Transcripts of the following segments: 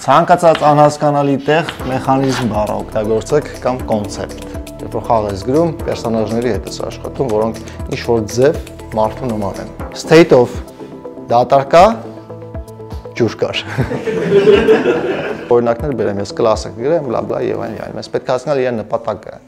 Ցանկացած անհասկանալի տեղ մեխանիզմ բառը օգտագործեք կամ կոնցեպտ։ Երբ որ խաղ ես գրում, պերսոնաժների հետ ես աշխատում, որոնք ինչ-որ ձև մարդու նման են։ State of դատարկա ջուր կար։ Օրինակներ բերեմ, ես կլաս գրեմ, բլա բլա եւ այլն։ Մենք պետք է հասկանալ իր նպատակը։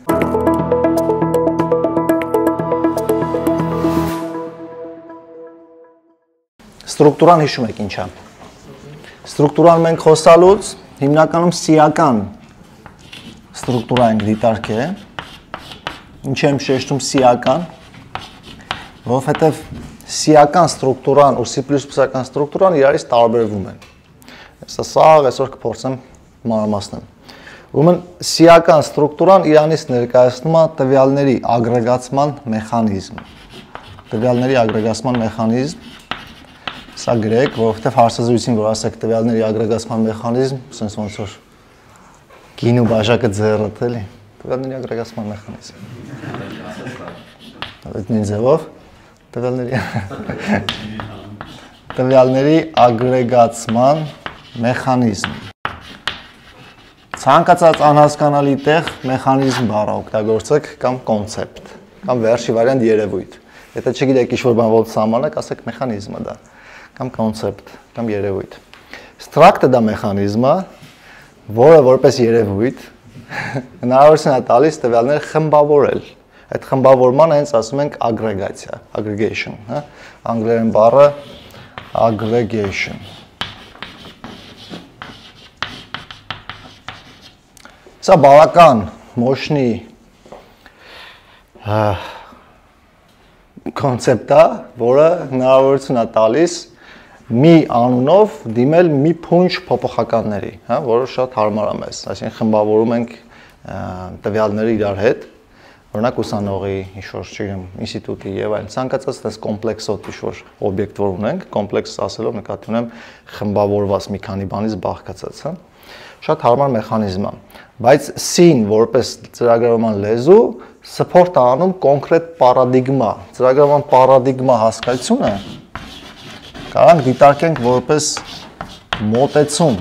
Ստրուկտուրան հիշում եք ինչ է։ Ստրուկտուրան մենք խոսալուց հիմնականում սիական ստրուկտուրա ենք դիտարկել։ Ինչ եմ շեշտում սիական, որովհետև սիական ստրուկտուրան ու C++-ական ստրուկտուրան իրարից տարբերվում են։ Սա այսօր կփորձեմ մանրամասնել։ Ուրեմն սիական ստրուկտուրան իրանից ներկայացնում է տվյալների ագրեգացման մեխանիզմ։ Տվյալների ագրեգացման մեխանիզմ Սա գրեք, որովհետև հարցազրույցին, որ ասեք տվյալների ագրեգացման մեխանիզմ, ասենց ոնց որ գինու բաժակը ձեռդ էլի, տվյալների ագրեգացման մեխանիզմ։ Այդ նույն ձևով տվյալների ագրեգացման մեխանիզմ։ Ցանկացած անհասկանալի տեղ մեխանիզմ բառը օգտագործեք կամ կոնցեպտ, կամ վերջի վարիանտ երևույթ։ Եթե չգիտեք ինչ-որ բան ոնց սահմանեք, ասեք մեխանիզմը դա։ Կամ կոնցեպտ, կամ երևույթ։ Struct-ը դա մեխանիզմը, որը որպես երևույթ հնարավորություն է տալիս տվյալներ խմբավորել։ Այդ խմբավորմանը հենց ասում ենք ագրեգացիա, aggregation, հա, անգլերեն բառը aggregation։ Սա բավական մощնի կոնցեպտ է, որը հնարավորություն է տալիս մի անունով դիմել մի փունջ փոփոխականների, հա, որը շատ հարմար է մեզ, այսինքն խմբավորում ենք տվյալները իրար հետ, օրինակ ուսանողի, ինչ-որ, չգիտեմ, ինստիտուտի եւ այլն, ցանկացած այդպես կոմպլեքսոտ ինչ-որ օբյեկտ որ ունենք, կոմպլեքս ասելով նկատի ունեմ խմբավորված մի քանի բանից բաղկացած, հա, շատ հարմար մեխանիզմ է, բայց C-ն որպես ծրագրավորման լեզու support է անում կոնկրետ պարադիգմա, ծրագրավորման պարադիգմա հասկացությունը Կարանք դիտարկենք որպես մոտեցում։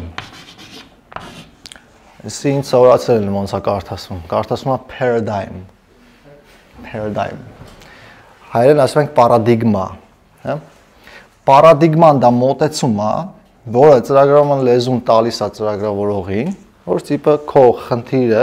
Այսի ինձ սովորացել են ոնց է կարդացվում։ Կարդացվում է paradigm։ Paradigm։ Հայերեն ասում ենք պարադիգմա, հա։ Պարադիգման դա մոտեցում է, որը ծրագրավորման լեզուն տալիս է ծրագրավորողին, որ տիպը քո խնդիրը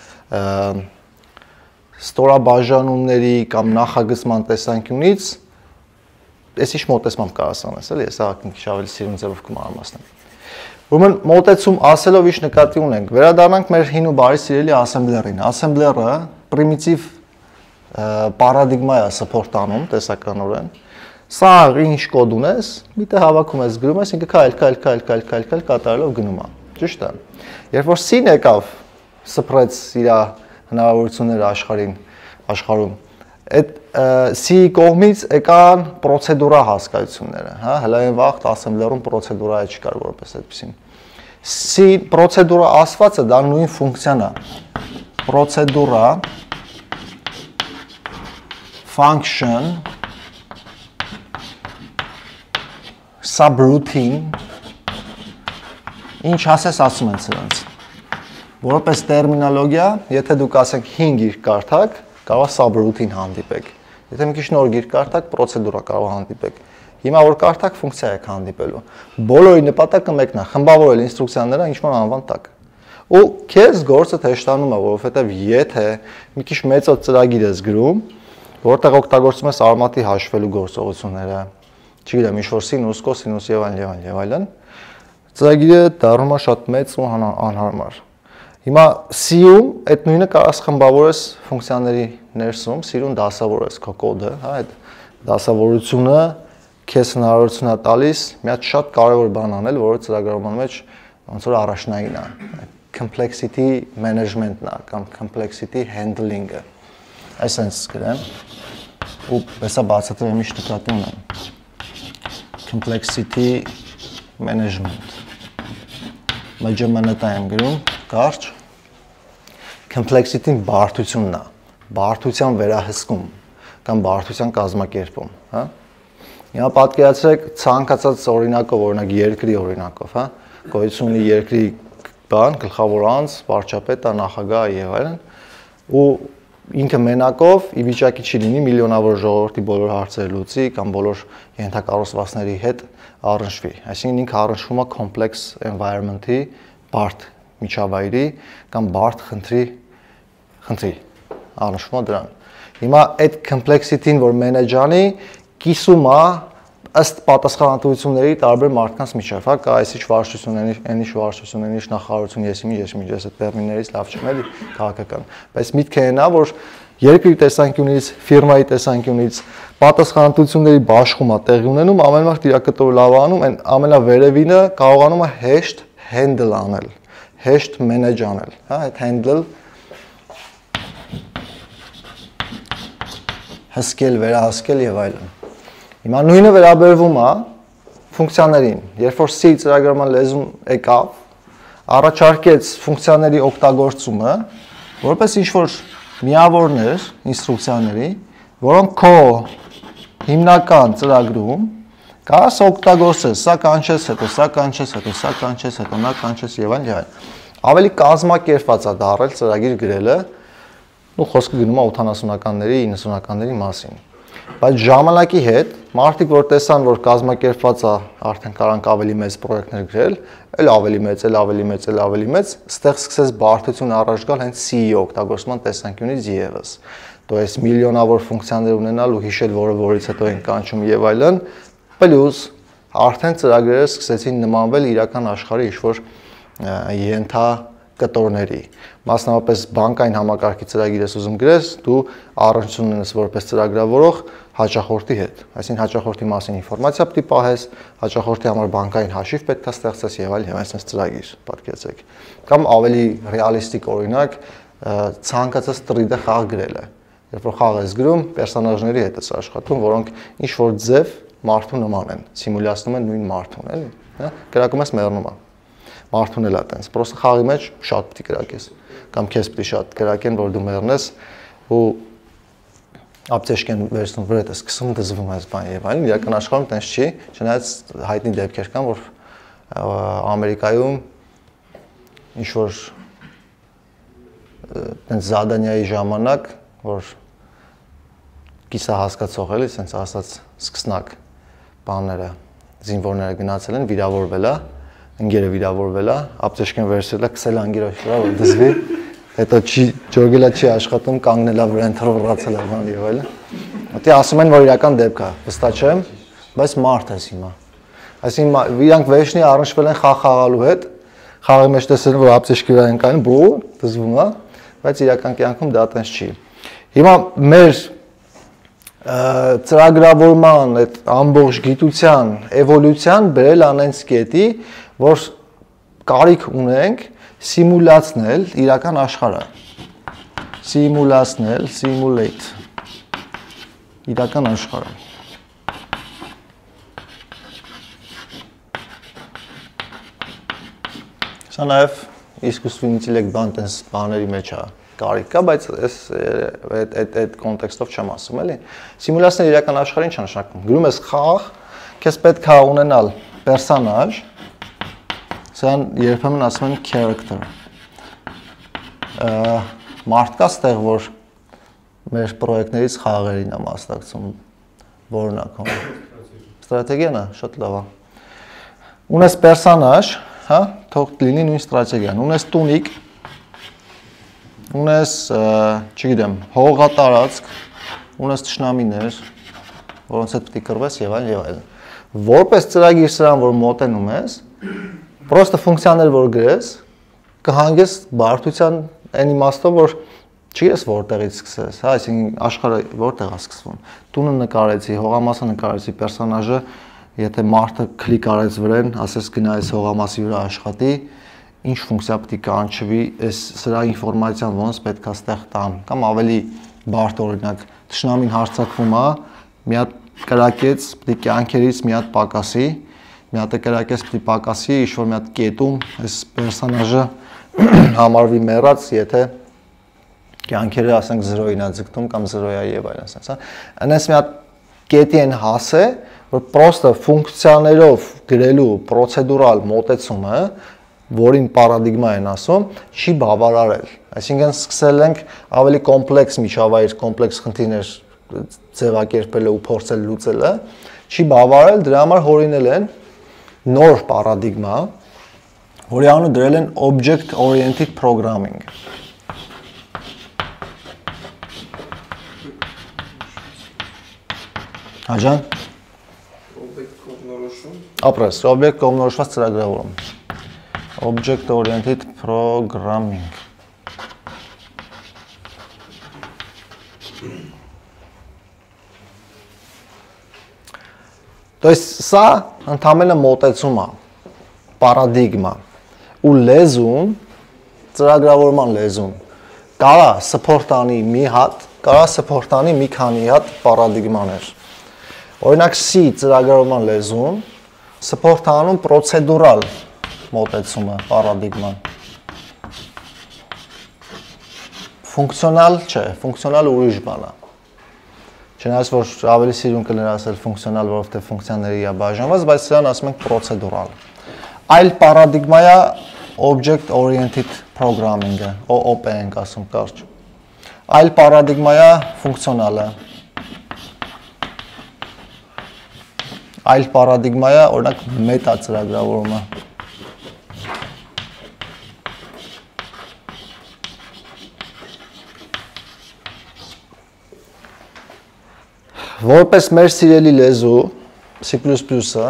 ստորաբաժանումների կամ նախագծման տեսանկյունից Ես ինչ մոտեցմամբ կարաս անես, էլի, ես աղաքին քիչ ավելի սիրուն ձևով կմանրամասնեմ։ Ուրեմն մոտեցում ասելով ինչ նկատի ունենք, վերադառնանք մեր հին ու բարի սիրելի ասեմբլերին։ Ասեմբլերը պրիմիտիվ պարադիգմա է support անում տեսականորեն։ Սա ինչ կոդ ունես, միտը հավաքում ես, գրում ես, ինքը քայլ կատարելով գնում է։ Ճիշտ է։ Երբ որ C-ն եկավ, սփռեց իր հնարավորությունները աշխարհում Այդ C-ի կողմից եկան պրոցեդուրա հասկացությունները, հա, հələ այն վաղ ասեմբլերում պրոցեդուրա չկար որպես այդպեսին։ C պրոցեդուրա ասվածը դա նույն ֆունկցիան է։ Պրոցեդուրա function subroutine ինչ ասես ասում են սրանց։ Որպես տերմինոլոգիա, եթե դուք ասեք 5 գիրք կարդաք Կարող subroutine հանդիպեք։ Եթե մի քիչ նոր գիրք կարդաք, պրոցեդուրա կարող հանդիպեք։ Հիմա որ կարդաք, ֆունկցիա եք հանդիպելու։ Բոլորի նպատակը մեկն է՝ խմբավորել ինստրուկցիաները ինչ-որ անվան տակ։ Ու քեզ գործը հեշտանում է, որովհետև եթե մի քիչ մեծոց ծրագիր ես գրում, որտեղ օգտագործում ես արմատի հաշվելու գործողությունները, չգիտեմ, ինչ-որ սինուս, կոսինուս եւ այլն, ծրագիրը դառնում է շատ մեծ ու անհարմար։ Հիմա C-ում այդ նույնը կարաս խմբավորես ֆունկցիաների ներսում, C-ում դասավորես քո կոդը, հա, այդ դասավորությունը քեզ հնարավորություն է տալիս մի հատ շատ կարևոր բան անել, որը ծրագրավորման մեջ ոնց որ առաջնային է, complexity management-ն է կամ complexity handling-ը։ Այսպես գրեմ, ու հեսա բացատրեմ ինչ նկատի ունեմ։ Complexity management։ MGMT եմ գրում, կարճ Complexity-ն բարդությունն է, բարդության վերահսկում կամ բարդության կազմակերպում, հա։ Հիմա պատկերացրեք ցանկացած օրինակով, օրինակ երկրի օրինակով, հա, գոյություն ունի երկրի բան, գլխավոր անձ, վարչապետը, նախագահը եւ այլն, ու ինքը մենակով ի վիճակի չի լինի միլիոնավոր ժողովրդի բոլոր հարցերը լուծի կամ բոլոր ենթակառուցվածքների հետ առնչվի։ Այսինքն ինքը առնչվում է complex environment-ի, բարդ միջավայրի կամ բարդ խնդրի առնչվում է դրան։ Հիմա այդ complexity-ն, որ մենեջանի, կիսում է ըստ պատասխանատվությունների տարբեր մարդկանց միջև, հա, կա այսինչ վարչություն, այնիշ վարչություն, այնիշ նախարարություն, ես այդ տերմիններից լավ չեմ էլի քաղաքական։ Բայց միտքը այն է, որ երկրի տեսանկյունից, ֆիրմայի տեսանկյունից պատասխանատվությունների բաշխումը տեղի ունենում, ամեն մարդ իր կտոր լավ անում, այն ամենավերևինը կարողանում է հեշտ handle անել, հեշտ manage անել, հա, այդ handle հսկել, վերահսկել եւ այլն։ Հիմա նույնը վերաբերվում է ֆունկցիաներին։ Երբ որ C ծրագրման լեզուն եկավ, առաջարկեց ֆունկցիաների օգտագործումը, որպես ինչ-որ միավորներ ինստրուկցիաների, որոնք քո հիմնական ծրագրում կարաս օգտագործես, սա կանչես հետո, սա կանչես հետո, սա կանչես հետո, նա կանչես եւ այլն։ Ավելի կազմակերպված է դառել ծրագիր գրելը, ու խոսքը գնում է 80-ականների, 90-ականների մասին։ Բայց ժամանակի հետ մարդիկ որ տեսան, որ կազմակերպված է, արդեն կարանք ավելի մեծ պրոյեկտներ գրել, էլ ավելի մեծ, ստեղ սկսեց բարդություն առաջ գալ հենց C-ի օգտագործման տեսանկյունից եւս։ Դու այս միլիոնավոր ֆունկցիաներ ունենալ ու հիշել, որից հետո են կանչում եւ այլն, պլյուս արդեն ծրագրերը սկսեցին նմանվել իրական աշխարհի ինչ-որ կտորների, մասնավորապես բանկային համակարգի ծրագիր ես ուզում գրես, դու առնչություն ունես որպես ծրագրավորող հաճախորդի հետ, այսինքն հաճախորդի մասին ինֆորմացիա պետք է պահես, հաճախորդի համար բանկային հաշիվ պետք է ստեղծես եւ այլն, այսպես ծրագիր, պատկերացրեք։ Կամ ավելի ռեալիստիկ օրինակ, ցանկացած տրիդը խաղ գրելը։ Երբ որ խաղ ես գրում, պերսոնաժների հետ ես աշխատում, որոնք ինչ որ ձև մարդու նման են, սիմուլյացնում են նույն մարդուն, էլի, հա, կրակում ես մեռնում է։ Մարդուն էլ է տենց, պրոստը խաղի մեջ շատ պիտի կրակես, կամ քեզ պիտի շատ կրակեն, որ դու մեռնես ու ապտեշկեն վերցնում վրետ ես, սկսում դզվում ես բան եւ այլն, իրական աշխարհում տենց չի, չնայած հայտնի դեպքեր կան, որ Ամերիկայում ինչ որ տենց զադանյայի ժամանակ, որ կիսահասկացող էլի, սենց ասած սկսնակ բանները, զինվորները գնացել են, վիրավորվել է, ընկերը վիրավորվել է, ապտեշկեն վերցրել է, քսել անգիրոջ վրա, որ դզվի, հետո ջոգելա չի աշխատում, կանգնել է վրան թռվռացել է բան եւ այլն։ Դե ասում են, որ իրական դեպք է, վստահ չեմ, բայց մարդ ես հիմա։ Այսինքն իրանք վերջնի առնչվել են խաղ խաղալու հետ, խաղի մեջ տեսել որ ապտեշկի վրա են կային, բու, դզվում է, բայց իրական կյանքում դա տենց չի։ Հիմա մեր ծրագրավորման այդ ամբողջ գիտության էվոլյուցիան բերել անենց կետի, որ կարիք ունենք սիմուլացնել իրական աշխարհը։ Սիմուլացնել, simulate իրական աշխարհը։ Սա նաև իսկուսственный ինտելեկտ բան տես բաների մեջ է կարիք կա, բայց այդ կոնտեքստով չեմ ասում, էլի։ Սիմուլացնել իրական աշխարհին չի նշանակում։ Գրում ես խաղ, քեզ պետք է ունենալ պերսոնաժ, սրան երբեմն ասում են character։ Մարդ կա ստեղ, որ մեր պրոյեկտներից խաղերին է մասնակցում, որն է քո։ Ստրատեգիան է, շատ լավ է։ Ունես պերսոնաժ, հա, թող լինի նույն ստրատեգիան։ Ունես տունիկ, ունես, չգիտեմ, հողատարածք, ունես թշնամիներ, որոնց հետ պետք է կռվես եւ այլն եւ այլն։ Որպես ծրագիր սրան, որ մոտենում ես, պրոստը ֆունկցիաներ որ գրես, կհանգես բարդության այն իմաստով, որ չգիտես որտեղից սկսես, հա, այսինքն աշխարհը որտեղ է սկսվում։ Տունը նկարեցի, հողամասը նկարեցի, պերսոնաժը, եթե մարդը կլիկ արեց վրան, ասես գնա այս հողամասի վրա աշխատի, ինչ ֆունկցիա պետք է կանչվի, այս սրա ինֆորմացիան ոնց պետք է ստեղ տան, կամ ավելի բարդ օրինակ, թշնամին հարձակվում է, մի հատ կրակեց, պետք է կյանքերից մի հատ պակասի, մի հատ կրակեց պետք է պակասի, ինչ որ մի հատ կետում, այս պերսոնաժը համարվի մեռած, եթե կյանքերը ասենք 0-ին է ձգտում կամ 0-ա եւ այլն, ասենց, հա։ Այնպես մի հատ կետի են հասե, որ պրոստը ֆունկցիաներով գրելու պրոցեդուրալ մոտեցումը, որին պարադիգմա են ասում, չի բավարարել։ Այսինքն սկսել ենք ավելի կոմպլեքս միջավայր, կոմպլեքս խնդիրներ ձևակերպելը ու փորձել լուծելը, չի բավարարել, դրա համար հորինել են նոր պարադիգմա, որի անունը դրել են Object Oriented Programming։ Հաջան։ Ապրես, օբյեկտ կողմնորոշված ծրագրավորում։ Object Oriented Programming։ То есть սա ընդհանրապես մոտեցում է, պարադիգմա, ու լեզուն, ծրագրավորման լեզուն, կարա support անի մի հատ, կարա support անի մի քանի հատ պարադիգմաներ։ Օրինակ C ծրագրավորման լեզուն support անում պրոցեդուրալ մոտեցումը, պարադիգման։ Ֆունկցիոնալ չէ, ֆունկցիոնալ ուրիշ բան է։ Չնայած որ ավելի սիրուն կլներ ասել ֆունկցիոնալ, որովհետև ֆունկցիաների է բաժանված, բայց սրան ասում ենք պրոցեդուրալ։ Այլ պարադիգմա է Object Oriented Programming-ը, OOP ենք ասում կարճ։ Այլ պարադիգմա է ֆունկցիոնալը։ Այլ պարադիգմա է, օրինակ, մետա ծրագրավորումը։ Որպես մեր սիրելի լեզու C++-ը,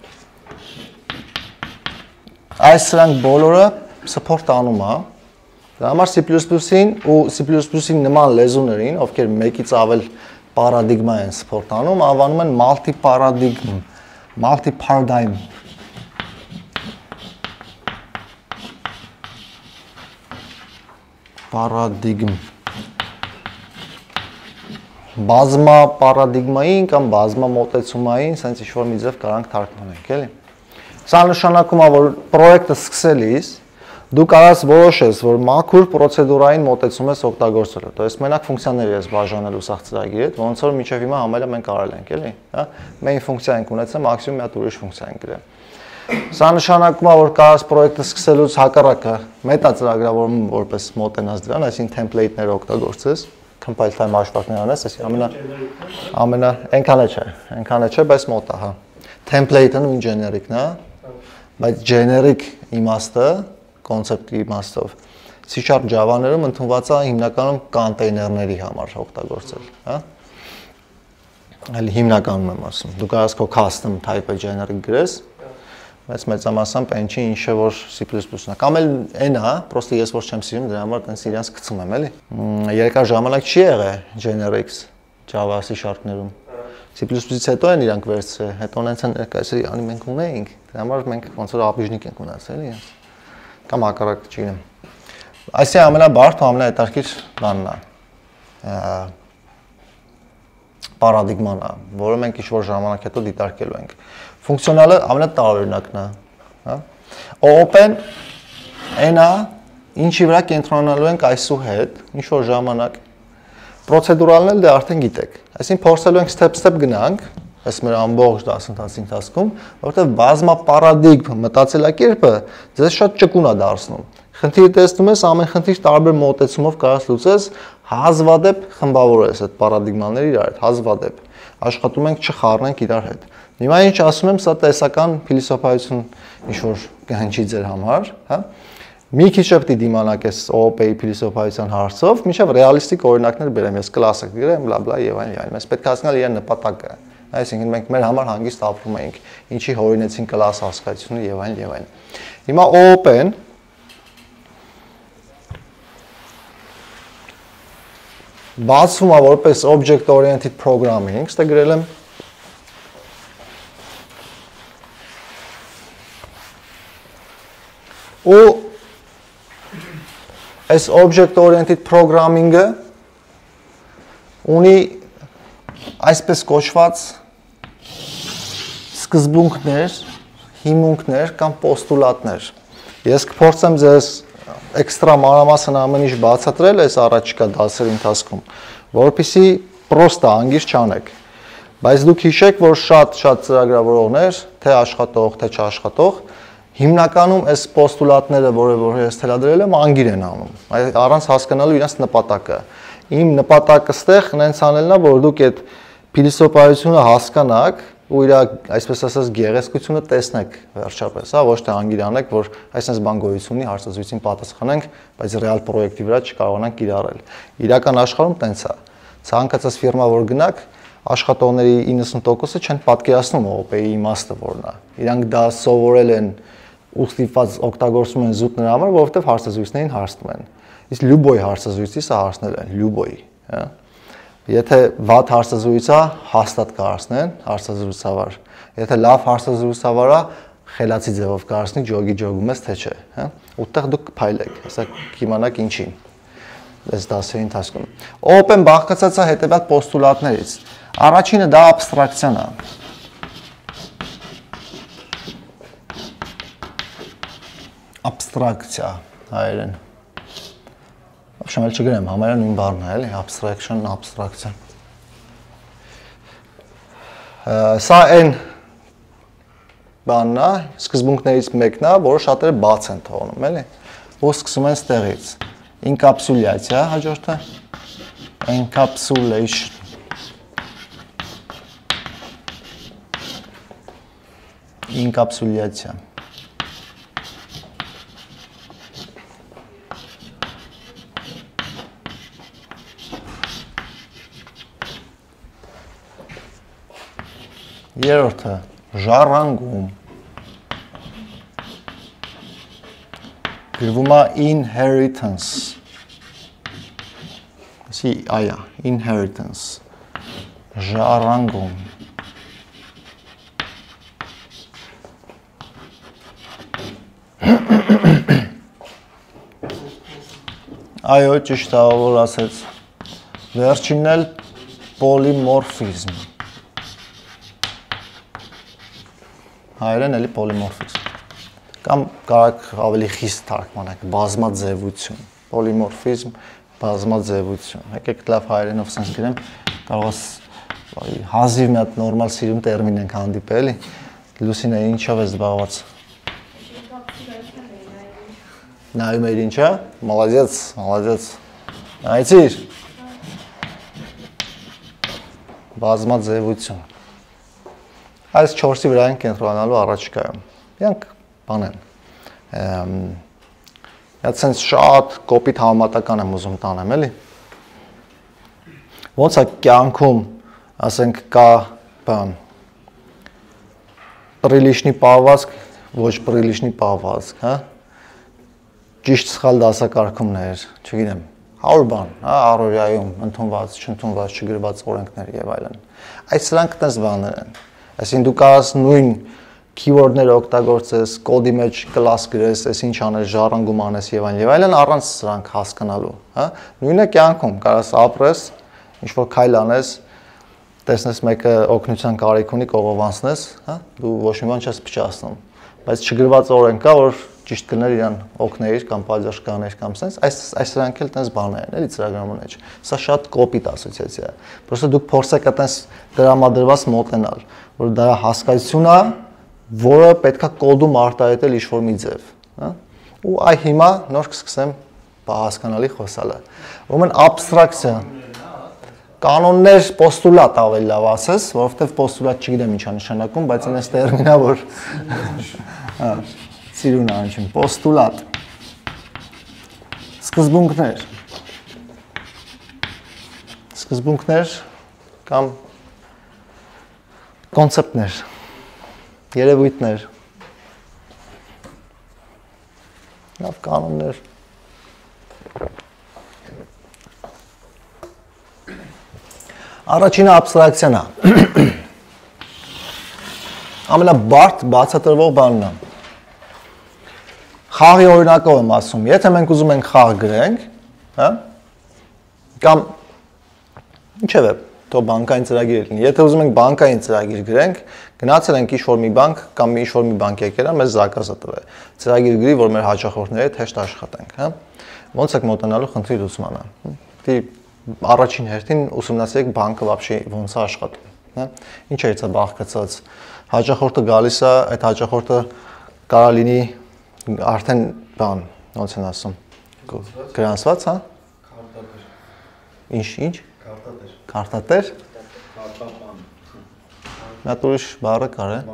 այս սրանք բոլորը support անում է, դրա համար C++-ին ու C++-ին նման լեզուներին, ովքեր մեկից ավել պարադիգմա են support անում, անվանում են multi-paradigm paradigm բազմա պարադիգմային կամ բազմա մոտեցումային, սենց ինչ-որ մի ձև կարանք թարգմանենք, էլի։ Սա նշանակում է, որ պրոյեկտը սկսելիս դու կարաս որոշես, որ մաքուր պրոցեդուրային մոտեցում ես օգտագործելու։ То есть մենակ ֆունկցիաների ես բաժանելու սաղ ծրագիրը, ոնց որ մինչև հիմա համարը մենք արել ենք, էլի, հա։ Main ֆունկցիա ենք ունեցել, մաքսիմում մի հատ ուրիշ ֆունկցիա ենք գրել։ Սա նշանակում է, որ կարաս պրոյեկտը սկսելուց հակառակը մետա ծրագրավորում որպես մոտենաս դրան, այսինքն template-ներ օգտագործես, compile time հաշվարկներ անես, ամենա այնքան չէ, բայց մոտ է, հա։ Template-ը նույն generic-ն է, բայց generic իմաստը, կոնցեպտի իմաստով C# Java-ներում ընդունված է հիմնականում կոնտեյներների համար օգտագործել, հա։ Այլ հիմնականում եմ ասում, դու կարաս քո custom type-ը generic գրես, բայց մեծամասամբ այն չի ինչը որ C++-ն է, կամ էլ այն է, պրոստը ես որ չեմ սիրում, դրա համար տենց իրանց գցում եմ, էլի։ Երկար ժամանակ չի եղել generics Java C#-ներում։ C++-ից հետո են իրանք վերցրել, հետո նենց են ներկայացրել, անի մենք ունեինք, դրա համար մենք ոնց որ աբիժնիկ ենք ունեցել, էլի։ Կամ հակառակ չգիտեմ։ Այսի ամենաբարդ ու ամենահետաքրքիր բանն է։ Պարադիգման է, որը մենք ինչ-որ ժամանակ հետո դիտարկելու ենք։ Ֆունկցիոնալը ամենատարօրինակն է, հա։ OOP-ն այն է, ինչի վրա կենտրոնանալու ենք այսուհետ, ինչ-որ ժամանակ։ Պրոցեդուրալն էլ դե արդեն գիտեք։ Այսինքն փորձելու ենք step գնանք, այս մեր ամբողջ դասընթացի ընթացքում, որովհետև բազմա պարադիգմ մտածելակերպը ձեզ շատ ճկուն է դարձնում։ Խնդիրը տեսնում ես, ամեն խնդիր տարբեր մոտեցումով կարաս լուծես, հազվադեպ խմբավորես այդ պարադիգմաները իրար հետ, հազվադեպ։ Աշխատում ենք չխառնենք իրար հետ։ Հիմա ինչ ասում եմ, սա տեսական փիլիսոփայություն ինչ-որ կհնչի ձեր համար, հա։ Մի քիչ պետք է դիմանակես OOP-ի փիլիսոփայության հարցով, մինչև ռեալիստիկ օրինակներ բերեմ, ես կլասիկ գրեմ, բլա բլա եւ այլն։ Մենք պետք է հասկանալ իր նպատակը։ Այսինքն մենք մեր համար հանգիստ ապրում ենք, ինչի հորինեցին կլաս հասկացությունը եւ այլն եւ այլն։ Հիմա OOP-ն բացվում է որպես Object Oriented Programming, ստե գրել եմ ու այս Object Oriented Programming-ը ունի այսպես կոչված սկզբունքներ, հիմունքներ կամ պոստուլատներ։ Ես կփորձեմ ձեզ էքստրա մանրամասն ամեն ինչ բացատրել այս առաջիկա դասերի ընթացքում, որովհետեւ պրոստը անգիր չանեք։ Բայց դուք հիշեք, որ շատ ծրագրավորողներ, թե աշխատող, թե չաշխատող, հիմնականում այս պոստուլատները, որ ես թելադրել եմ, անգիր են անում, առանց հասկանալու իրենց նպատակը։ Իմ նպատակը ստեղ հենց անելն է, որ դուք այդ փիլիսոփայությունը հասկանաք ու իր, այսպես ասած, գեղեցկությունը տեսնեք վերջապես, հա, ոչ թե անգիր անեք, որ այսպես բան գոյություն ունի, հարցազրույցին պատասխանենք, բայց ռեալ պրոյեկտի վրա չկարողանանք կիրառել։ Իրական աշխարհում տենց է։ Ցանկացած ֆիրմա, որ գնաք, աշխատողների 90%-ը չեն պատկերացնում ՕՊ-ի իմաստը որն է։ Իրանք դա սովորել են ու ստիպված օգտագործում են զուտ նրա համար, որովհետև հարցազրույցներին հարցնում են։ Իսկ լյուբոյ հարցազրույցի սա հարցնել են, լյուբոյի, հա։ Եթե վատ հարցազրույց է, հաստատ կհարցնեն հարցազրույցավար։ Եթե լավ հարցազրույցավար է, խելացի ձևով կհարցնի, ջոգի ջոգում ես թե չէ, հա։ Ուտեղ դուք կփայլեք, հեսա կիմանաք ինչին։ Այս դասերի ընթացքում։ ՕՊ-ն բաղկացած է հետևյալ պոստուլատներից։ Առաջինը դա աբստրակցիան է։ Abstraction, հայերեն։ Вообще մել չգրեմ, համարյա նույն բառն է, էլի, abstraction, abstraction։ Սա այն բանն է, սկզբունքներից մեկն է, որը շատերը բաց են թողնում, էլի։ Ու սկսում են ստեղից։ Encapsulation, հաջորդը։ Encapsulation։ Encapsulation։ Երրորդը ժառանգում։ Գրվում է inheritance։ Ասի այա, inheritance։ Ժառանգում։ Այո, ճիշտ է, որ ասեց։ Վերջինն էլ պոլիմորֆիզմ։ Հայերեն էլի պոլիմորֆիզմ։ Կամ կարող ավելի խիստ թարգմանենք, բազմաձևություն։ Պոլիմորֆիզմ, բազմաձևություն։ Եկեք լավ հայերենով sense գրեմ, կարող է հազիվ մի հատ նորմալ սիրուն տերմին ենք հանդիպել, էլի։ Լուսինե, ինչով ես զբաղված։ Նայում էր ինչա, մալադյաց, մալադյաց, նայցիր, բազմաձևություն, այս 4-ի վրա են կենտրոնանալու առաջիկայում, իրանք բան են, այդ սենց շատ կոպիտ համատական եմ ուզում տանեմ, էլի, ոնց է կյանքում, ասենք կա բան, պրիլիշնի պահվածք, ոչ պրիլիշնի պահվածք, հա, ճիշտ սխալ դասակարգումներ, չգիտեմ, 100 բան, հա, առօրյայում ընդունված, չընդունված, չգրված օրենքներ եւ այլն։ Այս սրանք տես բաներ են։ Այսինքն դու կարաս նույն keyword-ները օգտագործես, կոդի մեջ class գրես, այս ինչ անես, ժառանգում անես եւ այլն, առանց սրանք հասկանալու, հա։ Նույնը կյանքում կարաս ապրես, ինչ որ քայլ անես, տեսնես մեկը օգնության կարիք ունի, կողովանցնես, հա, դու ոչ մի բան չես փչացնում, բայց չգրված օրենք կա, որ ճիշտ կներ իրան օգներ կամ պատժ կաներ կամ sense, այս սրանք էլ տես բաներ են, էլի ծրագրման մեջ։ Սա շատ կոպիտ ասոցիացիա է։ Պրոստը դուք փորձեք այտենց դրամադրված մոտենալ, որ դա հասկացություն է, որը պետքա կոդում արտահայտել ինչ-որ մի ձև, հա։ Ու այ հիմա նոր կսկսեմ հասկանալի խոսալը։ Ուրեմն abstraction կանոններ պոստուլատ ավելի լավ ասես, որովհետև պոստուլատ չգիտեմ ինչ է նշանակում, բայց այնպես տերմինա որ հա սիրուն անջին, պոստուլատ, սկզբունքներ կամ կոնցեպտներ, երևույթներ, լավ կանոններ, առաջինը abstraction է, ամենաբարդ բացատրվող բանն է, խաղի օրինակով եմ ասում, եթե մենք ուզում ենք խաղ գրենք, հա, կամ ինչևէ, թող բանկային ծրագիր լինի, եթե ուզում ենք բանկային ծրագիր գրենք, գնացել ենք ինչ-որ մի բանկ կամ ինչ-որ մի բանկ եկել է, մեզ զարգացը տվել, ծրագիր գրի, որ մեր հաճախորդների հետ հեշտ աշխատենք, հա, ոնց եք մոտենալու խնդրի լուծմանը, առաջին հերթին ուսումնասիրեք բանկը вообще ոնց է աշխատում, հա։ Ինչ է դա բաղկացած։ Հաճախորդը գալիս է, այդ հաճախորդը կարող լինի արդեն բան, ոնց են ասում, գրանցված, հա։ Ինչ։ Քարտատեր։ Նա ուրիշ բառը կար է։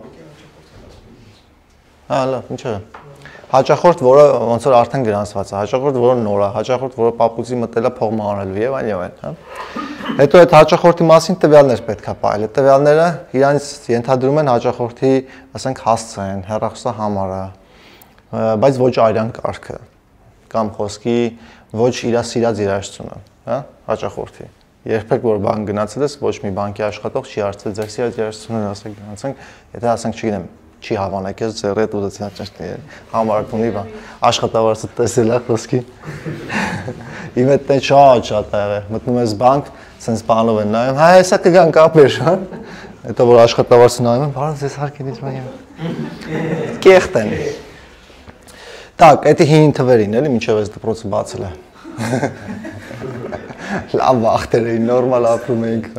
Հա, լավ, ինչ է։ Հաճախորդ, որը ոնց որ արդեն գրանցված է, հաճախորդ, որը նոր է, հաճախորդ, որը papuci մտել է փող մարելու եւ այլն, հա։ Հետո այդ հաճախորդի մասին տվյալներ պետք է պահել։ Այդ տվյալները իրանից ենթադրում են հաճախորդի, ասենք, հասցեն, հեռախոսահամարը, բայց ոչ արյան կարգը կամ խոսքի ոչ իր սիրած երաժշտությունը, հա, հաճախորդի։ Երբեք որ բան գնացել ես, ոչ մի բանկի աշխատող չի հարցրել ձեր սիրած երաժշտությունը, ասենք գնացենք, եթե ասենք, չգիտեմ, չի հավանեք ես ձեր հետ ուզեցին աճաշտի համարությունի բան աշխատավարձը տեսել է խոսքի իմ հետ տեն շատ ա եղել մտնում ես բանկ սենց բանով են նայում հա հեսա կգան կապեր հա հետո որ աշխատավարձը նայում են բարդ ձեզ հարկինից մանիմ կեղտ են так это հին թվերին էլի մինչև այս դպրոցը բացել է լավ վախտեր էին նորմալ ապրում էինք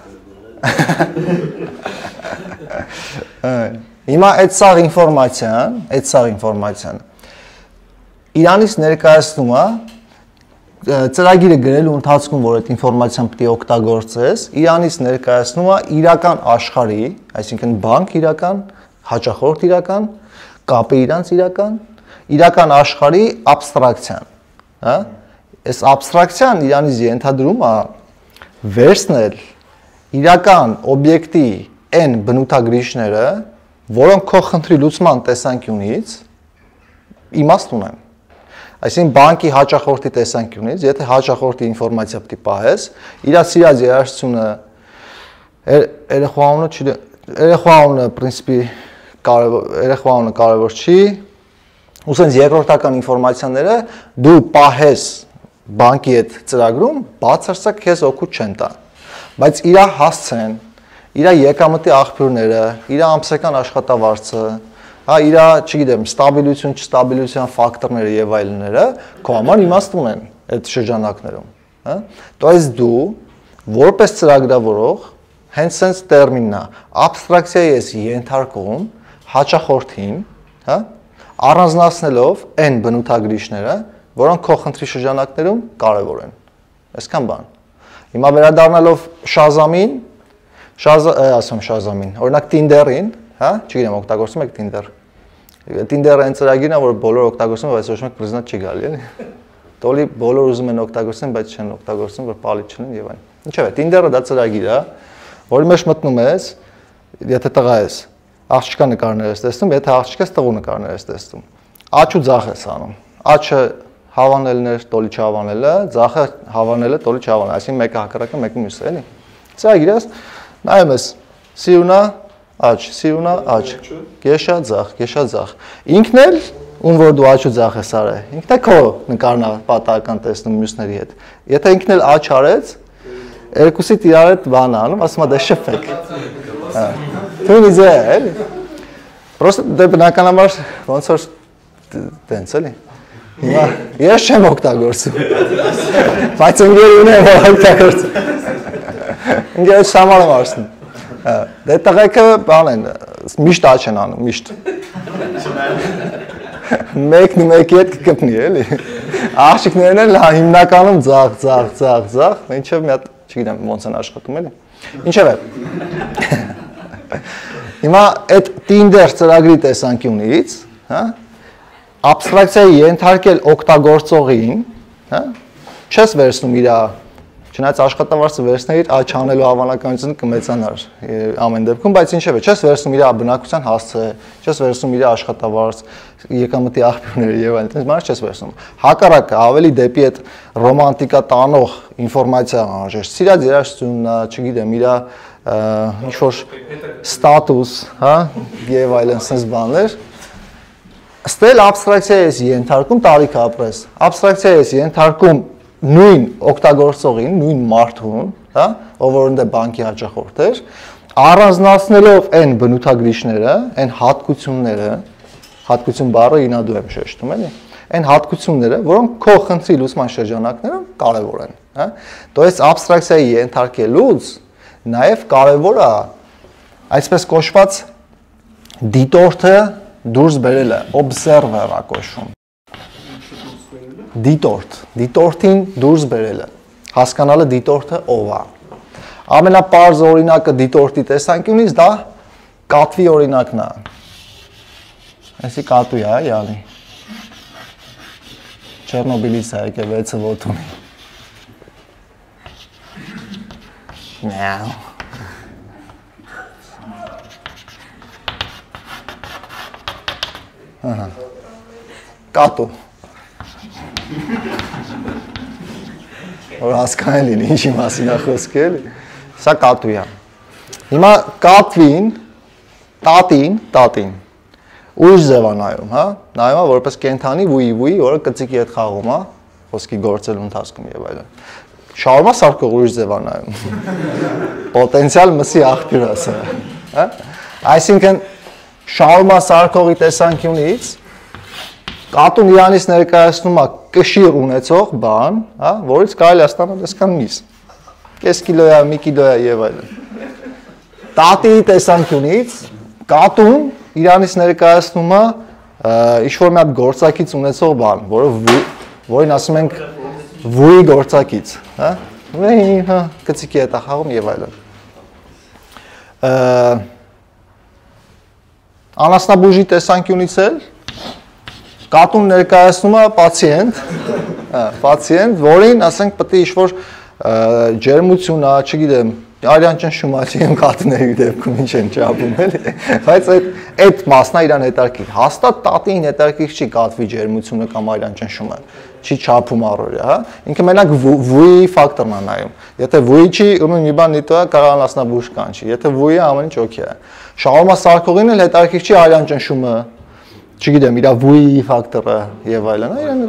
Հիմա այդ սաղ ինֆորմացիան Իրանից ներկայացնում է ծրագիրը գրելու ընթացքում, որ այդ ինֆորմացիան պետք է օգտագործես, Իրանից ներկայացնում է իրական աշխարհի, այսինքն բանկ իրական, հաճախորդ իրական, կապը իրանց իրական աշխարհի абստրակցիան, հա? Այս абստրակցիան Իրանից ենթադրում է վերցնել իրական օբյեկտի այն բնութագրիչները, որոնք քո խնդրի լուծման տեսանկյունից իմաստ ունեն։ Այսինքն բանկի հաճախորդի տեսանկյունից, եթե հաճախորդի ինֆորմացիա պետք է պահես, իր սիրած երաժշտությունը երեխաունը պրինցիպի կարևոր չի, ուսենց երկրորդական ինֆորմացիաները դու պահես բանկի հետ ծրագրում, բացարձակ քեզ օգուտ չեն տա, բայց իր հասցեն իր եկամտի աղբյուրները, իր ամսական աշխատավարձը, հա իր, չգիտեմ, ստաբիլություն, չստաբիլության ֆակտորները եւ այլները քո համար իմաստ ունեն այդ շրջանակներում, հա։ То есть դու որպես ծրագրավորող հենց sense տերմինն է, абստրակցիայի ես ենթարկում հաճախորդին, հա, առանձնացնելով այն բնութագրիչները, որոնք քո խնդրի շրջանակներում կարևոր են։ Այսքան բան։ Հիմա վերադառնալով Shazam-ին ասում Shazam-ին, օրինակ Tinder-ին, հա, չգիտեմ օգտագործում եք Tinder։ Tinder-ը այն ծրագիրն է, որ բոլորը օգտագործում են, բայց ոչ մեկ պրեզիդենտ չի գալի, էլի։ Տոլի բոլորը ուզում են օգտագործեն, բայց չեն օգտագործում, որ պալի չլին եւ այլն։ Ինչեւ է, Tinder-ը դա ծրագիր է, որի մեջ մտնում ես, եթե տղա ես, աղջկա նկարներ ես տեսնում, եթե աղջիկ ես, տղու նկարներ ես տեսնում։ Աչ ու ձախ ես անում։ Աչը հավանելներ, տոլի չհավանելը, ձախը հավանելը, տոլի չհավանելը, այսինքն մեկը հակառակը, մեկը մյուսը, էլի։ Ծրագիր ես Նայում ես, սիրունա, աչ, սիրունա, աչ, գեշա, ձախ, ինքն էլ, ում որ դու աչ ու ձախ ես արել, ինքն է քո նկարն է պատահական տեսնում մյուսների հետ, եթե ինքն էլ աչ արեց, երկուսիդ իրար հետ բան անում, ասում է դե շփվեք, թույն իզ է, էլի, պրոստը դե բնականաբար ոնց որ տենց էլի, հիմա ես չեմ օգտագործում, բայց ընկեր ունեմ որ օգտագործում, Ինգեզ շամալ եմ արսնում, դե տղայքը բան են, միշտ աչ են անում, միշտ, մեկի հետ կկպնի, էլի, աղջիկներն են հիմնականում ձախ, ինչև մի հատ, չգիտեմ, ոնց են աշխատում, էլի, ինչև է, հիմա այդ Tinder ծրագրի տեսանկյունից, абստրակցիայի ենթարկել օգտագործողին, չես վերցնում իր Չնայած աշխատավարձը վերցնեիր, աչ անելու հավանականությունը կմեծանար ամեն դեպքում, բայց ինչև է, չես վերցնում իր բնակության հասցը, չես վերցնում իր աշխատավարձ, եկամտի աղբյուրները եւ այլն, այդպես բաներ չես վերցնում։ Հակառակը ավելի դեպի այդ ռոմանտիկա տանող ինֆորմացիա անհրաժեշտ, սիրած երաժշտությունն, չգիտեմ, իր ինչ որ ստատուս, հա, եւ այլն sense բաներ։ Ստել абստրակցիա ես ենթարկում տարիք ապրես։ Абստրակցիա ես ենթարկում նույն օգտագործողին, նույն մարդուն, հա, ով որ ընդ բանկի հաճախորդ էր, առանձնացնելով այն բնութագրիչները, այն հատկությունները, հատկություն բառը ինադու եմ շեշտում, էլի, այն հատկությունները, որոնք քո խնդրի լուծման շրջանակներում կարևոր են, հա։ То есть абստրակցիայի ենթարկելուց Նաև կարևոր է այսպես կոչված դիտորդը դուրս բերելը, observer է կոչվում։ Դիտորդին դուրս բերելը, հասկանալը դիտորդը ով է։ Ամենապարզ օրինակը դիտորդի տեսանկյունից դա կատվի օրինակն է։ Այսի կատու է, յանի։ Չեռնոբիլից է եկել 6-ը ոտ ունի։ Now. Կատու։ Որ հասկանալի լինի ինչի մասին է խոսքը, էլի։ Սա կատու է։ Հիմա կատվին, տատին ուրիշ ձև է նայում, հա? Նայում է որպես կենդանի վուի, որը կծիկի հետ խաղում է, խոսքի գործելու ընթացքում եւ այլն։ Շաուրմա սարքող ուրիշ ձև է նայում։ Պոտենցիալ մսի աղբյուր է սա, հա? Այսինքն շաուրմա սարքողի տեսանկյունից կատուն իրանից ներկայացնում է կշիռ ունեցող բան, հա, որից կարելի է ստանալ այսքան միս։ Կես կիլոյա, մի կիլոյա եւ այլն։ Տատիի տեսանկյունից կատուն իրանից ներկայացնում է ինչ-որ մի հատ գործակից ունեցող բան, որին ասում ենք վուի գործակից, հա։ Հա, կծիկի հետ է խաղում եւ այլն։ Անասնաբուժի տեսանկյունից էլ կատուն ներկայացնում է պացիենտ, որին ասենք պետք է ինչ-որ ջերմություն է, չգիտեմ, արյան ճնշում է, չեմ կատուների դեպքում ինչ են չափում, էլի, բայց այդ մասն է իրան հետաքրքիր։ Հաստատ տատին հետաքրքիր չի կատվի ջերմությունը կամ արյան ճնշումը, չի չափում առօրյա, հա։ Ինքը մենակ վուի ֆակտորն է նայում։ Եթե վուի չի, ուրեմն մի բան նիտո է, կարող անասնաբուժ կանչի։ Եթե վուի է, ամեն ինչ օքեյ է։ Շաուրմա սարքողին էլ հետաքրքիր չի արյան ճնշումը, չգիտեմ, իրա վուի ֆակտորը եւ այլն, իրան։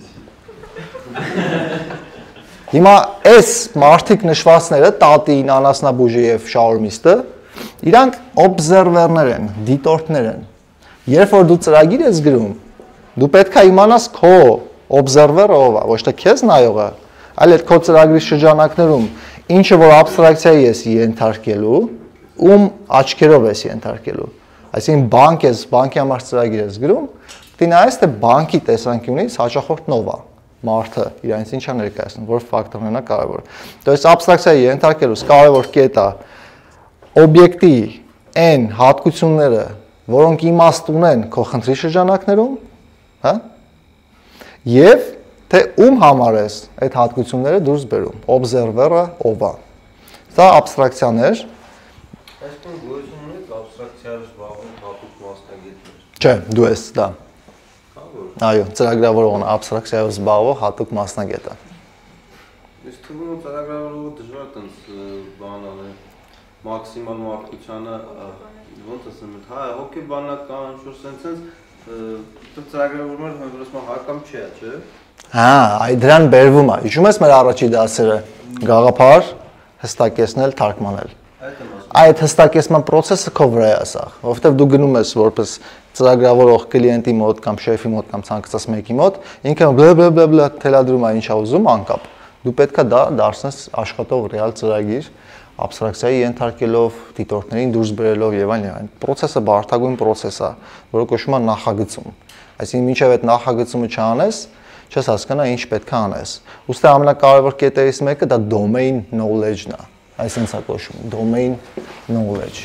Հիմա այս մարդիկ նշվածները, տատին, անասնաբուժը եւ շաուրմիստը, իրանք օբզերվերներ են, դիտորդներ են։ Երբ որ դու ծրագիր ես գրում, դու պետք է իմանաս քո օբզերվերը ով է, ոչ թե քեզ նայողը, այլ այդ քո ծրագրի շրջանակներում ինչը որ աբստրակցիայի ես ենթարկելու, ում աչքերով ես ենթարկելու։ Այսինքն բանկի համար ծրագիր ես գրում, դի նայես թե բանկի տեսանկյունից հաճախորդն ով է, մարդը իրանից ինչ է ներկայացնում, որ ֆակտորն է կարևոր։ То есть աբստրակցիայի ենթարկելուց կարևոր կետը օբյեկտի այն հատկությունները, որոնք իմաստ ունեն քո խնդրի շրջանակներում, հա? Եվ թե ում համար ես այդ հատկությունները դուրս բերում, օբզերվերը ով է։ Սա աբստրակցիաներ։ Այսինքն գոյություն ունի աբստրակցիայի զբաղվում հատուկ մասնագետներ։ Չէ, դու ես դա։ Այո, ծրագրավորողն աբստրակցիայով զբաղվող հատուկ մասնագետը։ Ես թվում է ծրագրավորողը դժվար տենց բան անել, մաքսիմալ մարդկությանը ոնց ասեմ, հա, հոգեբանական, շուտ սենց ծրագրավորումը հանդուրժման հակամ չէ, չէ։ Հա, այ դրան բերվում է։ Իջում ես մեր առաջի դասերը գաղափար հստակեցնել, թարգմանել։ Այդ հստակեցման process-ը քո վրա է սա, որովհետև դու գնում ես որպես ծրագրավորող կլիենտի մոտ կամ շեֆի մոտ կամ ցանկացած մեկի մոտ, ինքը բլա թելադրում է ինչ է ուզում անկապ։ Դու պետքա դա դարձնես աշխատող ռեալ ծրագիր, աբստրակցիայի ենթարկելով, դիտորդներին դուրս բերելով եւ այլն։ Process-ը բարդագույն process է, որը կոչվում է նախագծում։ Այսինքն մինչև այդ նախագծումը չանես, չես հասկանա ինչ պետք է անես։ Ուստի ամենակարևոր կետերից մեկը դա domain knowledge-ն է։ Այսինքն է կոչվում domain knowledge։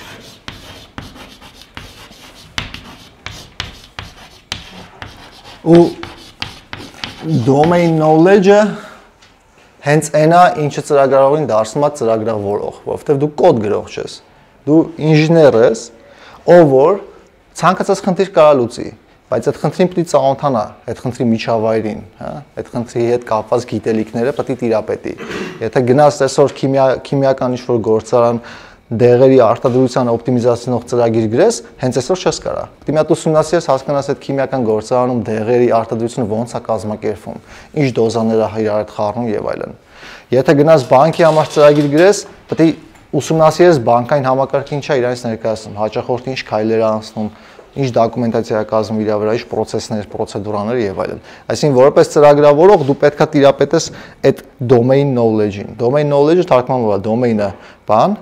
Ու domain knowledge-ը հենց այնա ինչը ծրագրավորին դարձնում է ծրագրավորող, որովհետև դու կոդ գրող չես։ Դու ինժեներ ես, ով որ ցանկացած խնդիր կարող լուծի, բայց այդ խնդրին պետք է ծանոթանա, այդ խնդրի միջավայրին, հա, այդ խնդրի հետ կապված գիտելիքները պետք է տիրապետի։ Եթե գնաս այսօր քիմիական ինչ-որ գործարան դեղերի արտադրության օպտիմիզացնող ծրագիր գրես, հենց այսօր չես կարա։ Պետք է մի հատ ուսումնասիրես, հասկանաս այդ քիմիական գործարանում դեղերի արտադրությունը ոնց է կազմակերպվում, ինչ դոզաներ է իրար հետ խառնում եւ այլն։ Եթե գնաս բանկի համար ծրագիր գրես, պետք է ուսումնասիրես բանկային համակարգը ինչա իրանից ներկայացնում, հաճախորդը ինչ քայլեր է անցնում, ինչ դոկումենտացիա կազմում իր վրա, ինչ process-ներ, պրոցեդուրաներ եւ այլն։ Այսինքն որպես ծրագրավորող դու պետք է տիրապետես այդ domain knowledge-ին։ Domain knowledge-ը թարգմանվում է domain-ը, բան,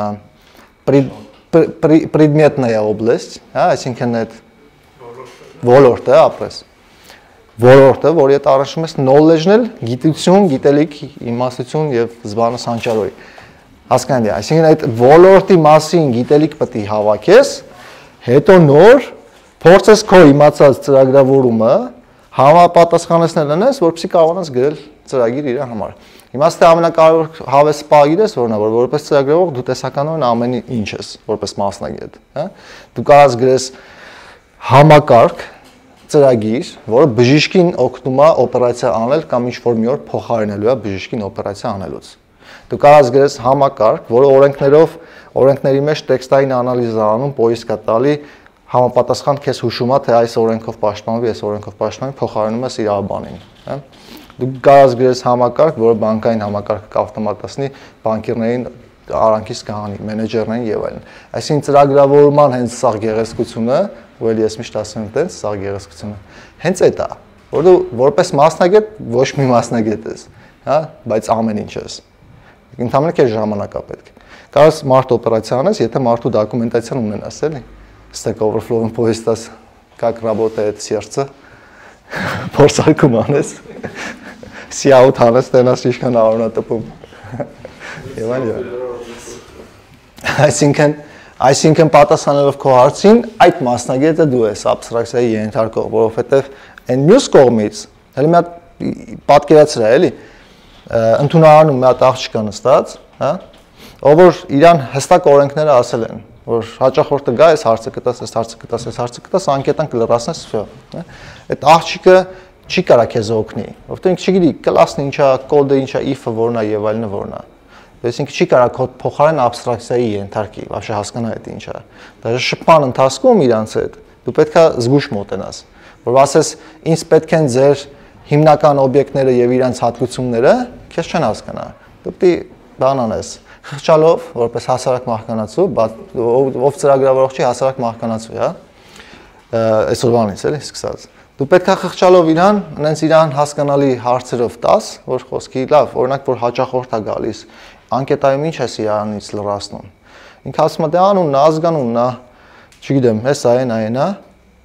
предметная область, հա, այսինքն այդ ոլորտը, ապրես։ Ոլորտը, որի հետ առնչվում ես knowledge-ն էլ գիտություն, գիտելիք, իմաստություն եւ զբաղնես հանճարոյի։ Հասկանալի է, այսինքն այդ ոլորտի մասին գիտելիք պետք է հավաքես, հետո նոր փորձես քո իմացած ծրագրավորումը համապատասխանեցնել անես, որպեսզի կարողանաս գրել ծրագիր իր համար։ Հիմա ստե ամենակարևոր հավես պահը որ նա որ որպես ծրագրավորող դու տեսականորեն ամեն ինչ ես, որպես մասնագետ, հա։ Դու կարաս գրես համակարգ ծրագիր, որը բժիշկին օգնում է օպերացիա անել կամ ինչ-որ մի օր փոխարինելու է բժիշկին օպերացիա անելուց։ Դու կարաս գրես համակարգ, որը օրենքների մեջ տեքստային անալիզ է անում, պոիսկ է տալի, համապատասխան քեզ հուշում է, թե այս օրենքով պաշտպանվի, այս օրենքով պաշտպանվի, փոխարինում ես իր բանին, հա։ Դու կարաս գրես համակարգ, որը բանկային համակարգը կավտոմատացնի բանկերներին արանքից կհանի, մենեջերներին եւ այլն։ Այսինքն ծրագրավորման հենց սա գեղեցկությունը ու ես միշտ ասում եմ տենց սա գեղեցկությունը հենց այդ է որ դու որպես մասնագետ ոչ մի մասնագետ ես հա բայց ամեն ինչ ես ընդհանրապես քեզ ժամանակ է պետք կարաս մարդ օպերացիա անես եթե մարդու դոկումենտացիան ունենաս էլի Stack Overflow-ն փոստաս как работает сердце փորձարկում անես սիաուտ անես տենաս ինչքան առնա տպում եւ այլն Այսինքն պատասխանելով քո հարցին, այդ մասնագետը դու ես абստրակցիայի ենթարկող, որովհետև այն մյուս կողմից, հələ մի հատ պատկերացրա էլի, ընդունարանում մի հատ աղջիկա նստած, հա, ով որ իրան հստակ օրենքները ասել են, որ հաճախորդը գա, այս հարցը կտաս, այս հարցը կտաս, այս հարցը կտաս, անկետան կլրացնես, всё, հա։ Այդ աղջիկը չի կարա քեզ օգնի, որովհետև ինքը չգիտի կլասն ինչա, կոդը ինչա, if-ը որն է եւ այլն որն է։ Այսինքն չի կարա քո փոխարեն абստրակցիայի ենթարկի, вообще հասկանա այդ ինչ է։ Դաժե շփման ընթացքում իրանց հետ դու պետքա զգուշ մոտենաս, որ ասես ինձ պետք են ձեր հիմնական օբյեկտները եւ իրանց հատկությունները, քեզ չեն հասկանա։ Դու պետք է բան անես, խղճալով, որպես հասարակ մարդկանացու, ով ծրագրավորող չի, հասարակ մարդկանացու, հա։ Այսօրվանից էլի սկսած։ Դու պետքա խղճալով իրան հասկանալի հարցերով տաս, որ խոսքի լավ, օրինակ որ հաճախորդ է գալիս Անկետայում ինչ ես իրանից լրացնում։ Ինքը ասում է դե անունն է, ազգանունն է, չգիտեմ, հեսա այն է։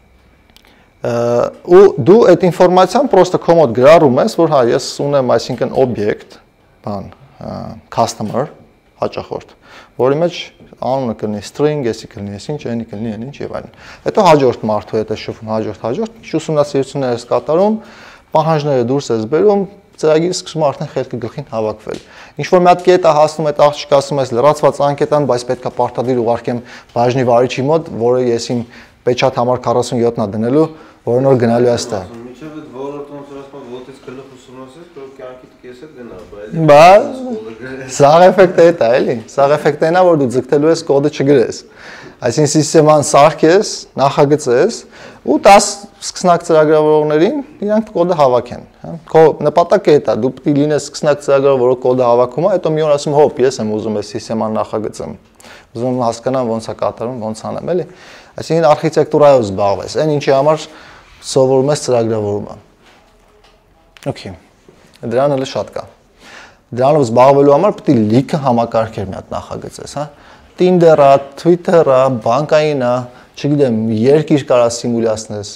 Ու դու այդ ինֆորմացիան պրոստը քո մոտ գրառում ես, որ հա ես ունեմ, այսինքն օբյեկտ, բան, customer, հաճախորդ, որի մեջ անունը կլինի string, եսի կլինի, ես ինչ, այնի կլինի, այն ինչ եւ այլն։ Հետո հաջորդ մարդու հետ ես շփվում, հաջորդ, ուսումնասիրություններ ես կատարում, պահանջները դուրս ես բերում, ծրագիրը սկսում արդեն խելքը գլխին հավաքվել։ Ինչ որ մի հատ կետ է հասնում այդ աղջիկը ասում ես լրացված անկետան, բայց պետքա պարտադիր ուղարկեմ բաժնի վարիչի մոտ, որը ես իմ պեչատ համար 47-ն է դնելու, որը նոր գնալու է այստեղ։ Մինչև այդ ոլորտում ասում ոտից գլուխ ուսումնասիրես, որ կյանքիդ կեսը գնա, բայց սաղ էֆեկտը է դա էլի։ Սաղ էֆեկտը նա որ դու ձգտելու ես կոդը չգրես։ Այսինքն սիստեման սարքես, նախագծես ու 10 սկսնակ ծրագրավորողներին իրանք կոդը հավաքեն, հա։ Քո նպատակը է դա, դու պետք է լինես սկսնակ ծրագրավորող, որը կոդը հավաքում է, հետո մի օր ասում հոպ, ես եմ ուզում այս սիստեման նախագծեմ։ Ուզում եմ հասկանամ ոնց է կատարվում, ոնց անեմ, էլի։ Այսինքն արխիտեկտուրայով զբաղվես, այն ինչի համար սովորում ես ծրագրավորումը։ Okay։ Դրան էլ շատ կա։ Դրանով զբաղվելու համար պետք է լիքը համակարգեր մի հատ նախագծես, հա։ Tinder-ը, Twitter-ը, բանկայինը, չգիտեմ, երկիր կարա սիմուլյացնես։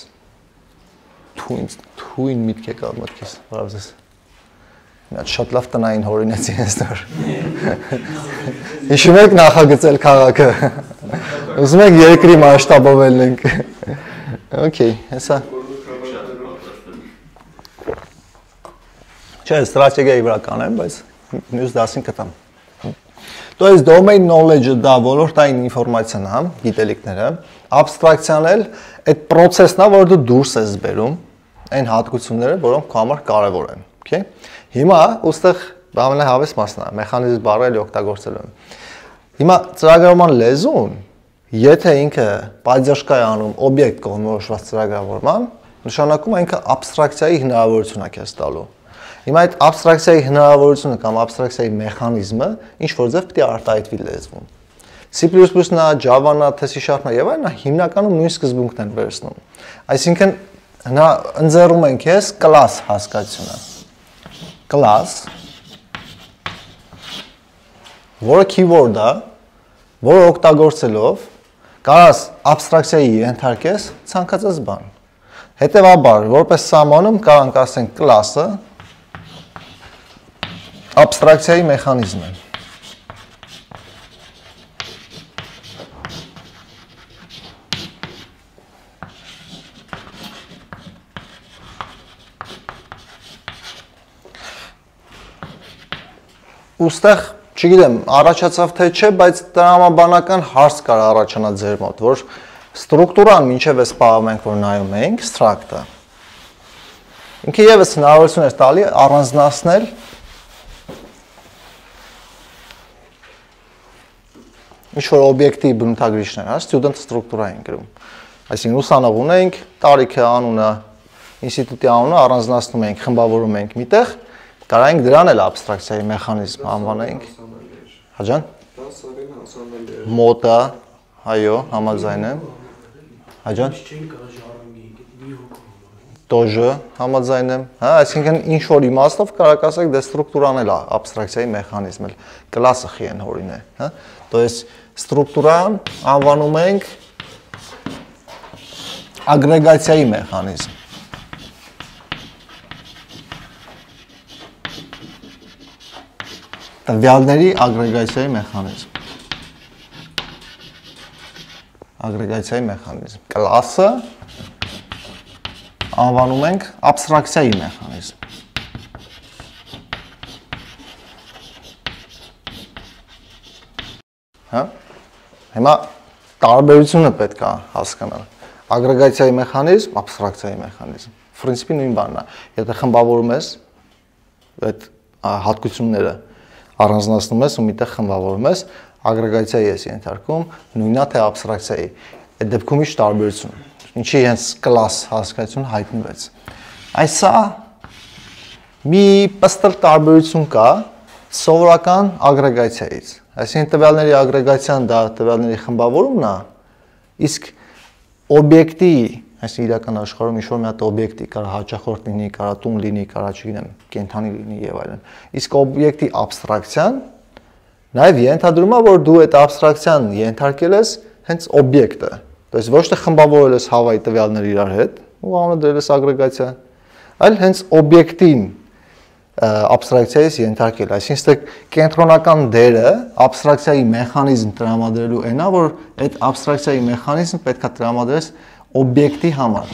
Թույն միտք եկավ մտքիս, բարձես։ Մի հատ շատ լավ տնային հորինեցի ես նոր։ Հիշում եք նախագծել քաղաքը։ Ուզում եք երկրի մասշտաբով ելնենք։ Okay, հեսա։ Չէ, ստրատեգիայի վրա կանեմ, բայց մյուս դասին կտամ։ То есть domain knowledge-ը դա ոլորտային ինֆորմացիան է, գիտելիքները, abstraction-ն էլ այդ process-ն է, որ դու դուրս ես բերում այն հատկությունները, որոնք քո համար կարևոր են, okay։ Հիմա ուստեղ ամենահավես մասն է, մեխանիզմ բառը էլի օգտագործելու եմ։ Հիմա ծրագրավորման լեզուն, եթե ինքը պատժաշկա է անում օբյեկտ կողմնորոշված ծրագրավորման, նշանակում է ինքը abstraction-ի հնարավորություն է քեզ տալու։ Հիմա այդ abstraction-ի հնարավորությունը կամ abstraction-ի մեխանիզմը ինչ որ ձև պետք է արտահայտվի լեզվում։ C++-նա, Java-նա, թե C#-նա եւ այլն, նա հիմնականում նույն սկզբունքն են վերցնում։ Այսինքն նա ընձեռում են քեզ class հասկացությունը։ Class, որը keyword է, որը օգտագործելով կարաս abstraction-ի ենթարկես ցանկացած բան։ Հետևաբար, որպես սահմանում կարանք ասենք class-ը abstraction-ի մեխանիզմ է։ Ուստեղ, չգիտեմ, առաջացավ թե չէ, բայց տրամաբանական հարց կար առաջանա ձեր մոտ, որ ստրուկտուրան մինչև այս պահը մենք որ նայում ենք, struct-ը։ Ինքը ևս հնարավորություն էր տալի առանձնացնել ինչ-որ օբյեկտի բնութագրիչներ, հա, student ստրուկտուրա ենք գրում։ Այսինքն ուսանող ունենք, տարիքը, անունը, ինստիտուտի անունը առանձնացնում ենք, խմբավորում ենք միտեղ, կարանք դրան էլ abstraction-ի մեխանիզմ անվանենք։ Հաջան։ Մոտա, այո, համաձայն եմ։ Հաջան։ Тоже համաձայն եմ։ Հա, այսինքն ինչ որ իմաստով կարաք ասեք դե ստրուկտուրան էլ abstraction-ի մեխանիզմ էլ class-ը խիեն հորին է, հա։ То есть ստրուկտուրան անվանում ենք ագրեգացիայի մեխանիզմ։ Տվյալների ագրեգացիայի մեխանիզմ։ Ագրեգացիայի մեխանիզմ։ Class-ը անվանում ենք abstraction-ի մեխանիզմ։ Հա? Հիմա տարբերությունը պետք է հասկանալ։ Ագրեգացիայի մեխանիզմ, abstraction-ի մեխանիզմ։ Պրինցիպի նույն բանն է։ Եթե խմբավորում ես այդ հատկությունները առանձնացնում ես ու միտեղ խմբավորում ես, ագրեգացիայի ես ենթարկում, նույնն է թե abstraction-ի։ Այդ դեպքում ինչ տարբերություն։ Ինչի հենց class հասկացություն հայտնվեց։ Այսա մի պստր տարբերություն կա սովորական ագրեգացիայից։ Այսինքն տվյալների ագրեգացիան դա տվյալների խմբավորումն է, իսկ օբյեկտի, այսինքն իրական աշխարհում ինչ-որ մի հատ օբյեկտի կարա հաճախորդ լինի, կարա տուն լինի, կարա չգիտեմ, կենդանի լինի եւ այլն։ Իսկ օբյեկտի abstraction նաեւ ենթադրում է, որ դու այդ abstraction ենթարկել ես հենց օբյեկտը։ То есть ոչ թե խմբավորել ես հավայի տվյալները իրար հետ, ու անունը դրել ես ագրեգացիա, այլ հենց օբյեկտին abstraction-ից ենթարկել, այսինքն կենտրոնական դերը abstraction-ի մեխանիզմ տրամադրելու այն է, որ այդ abstraction-ի մեխանիզմ պետք է տրամադրես օբյեկտի համար։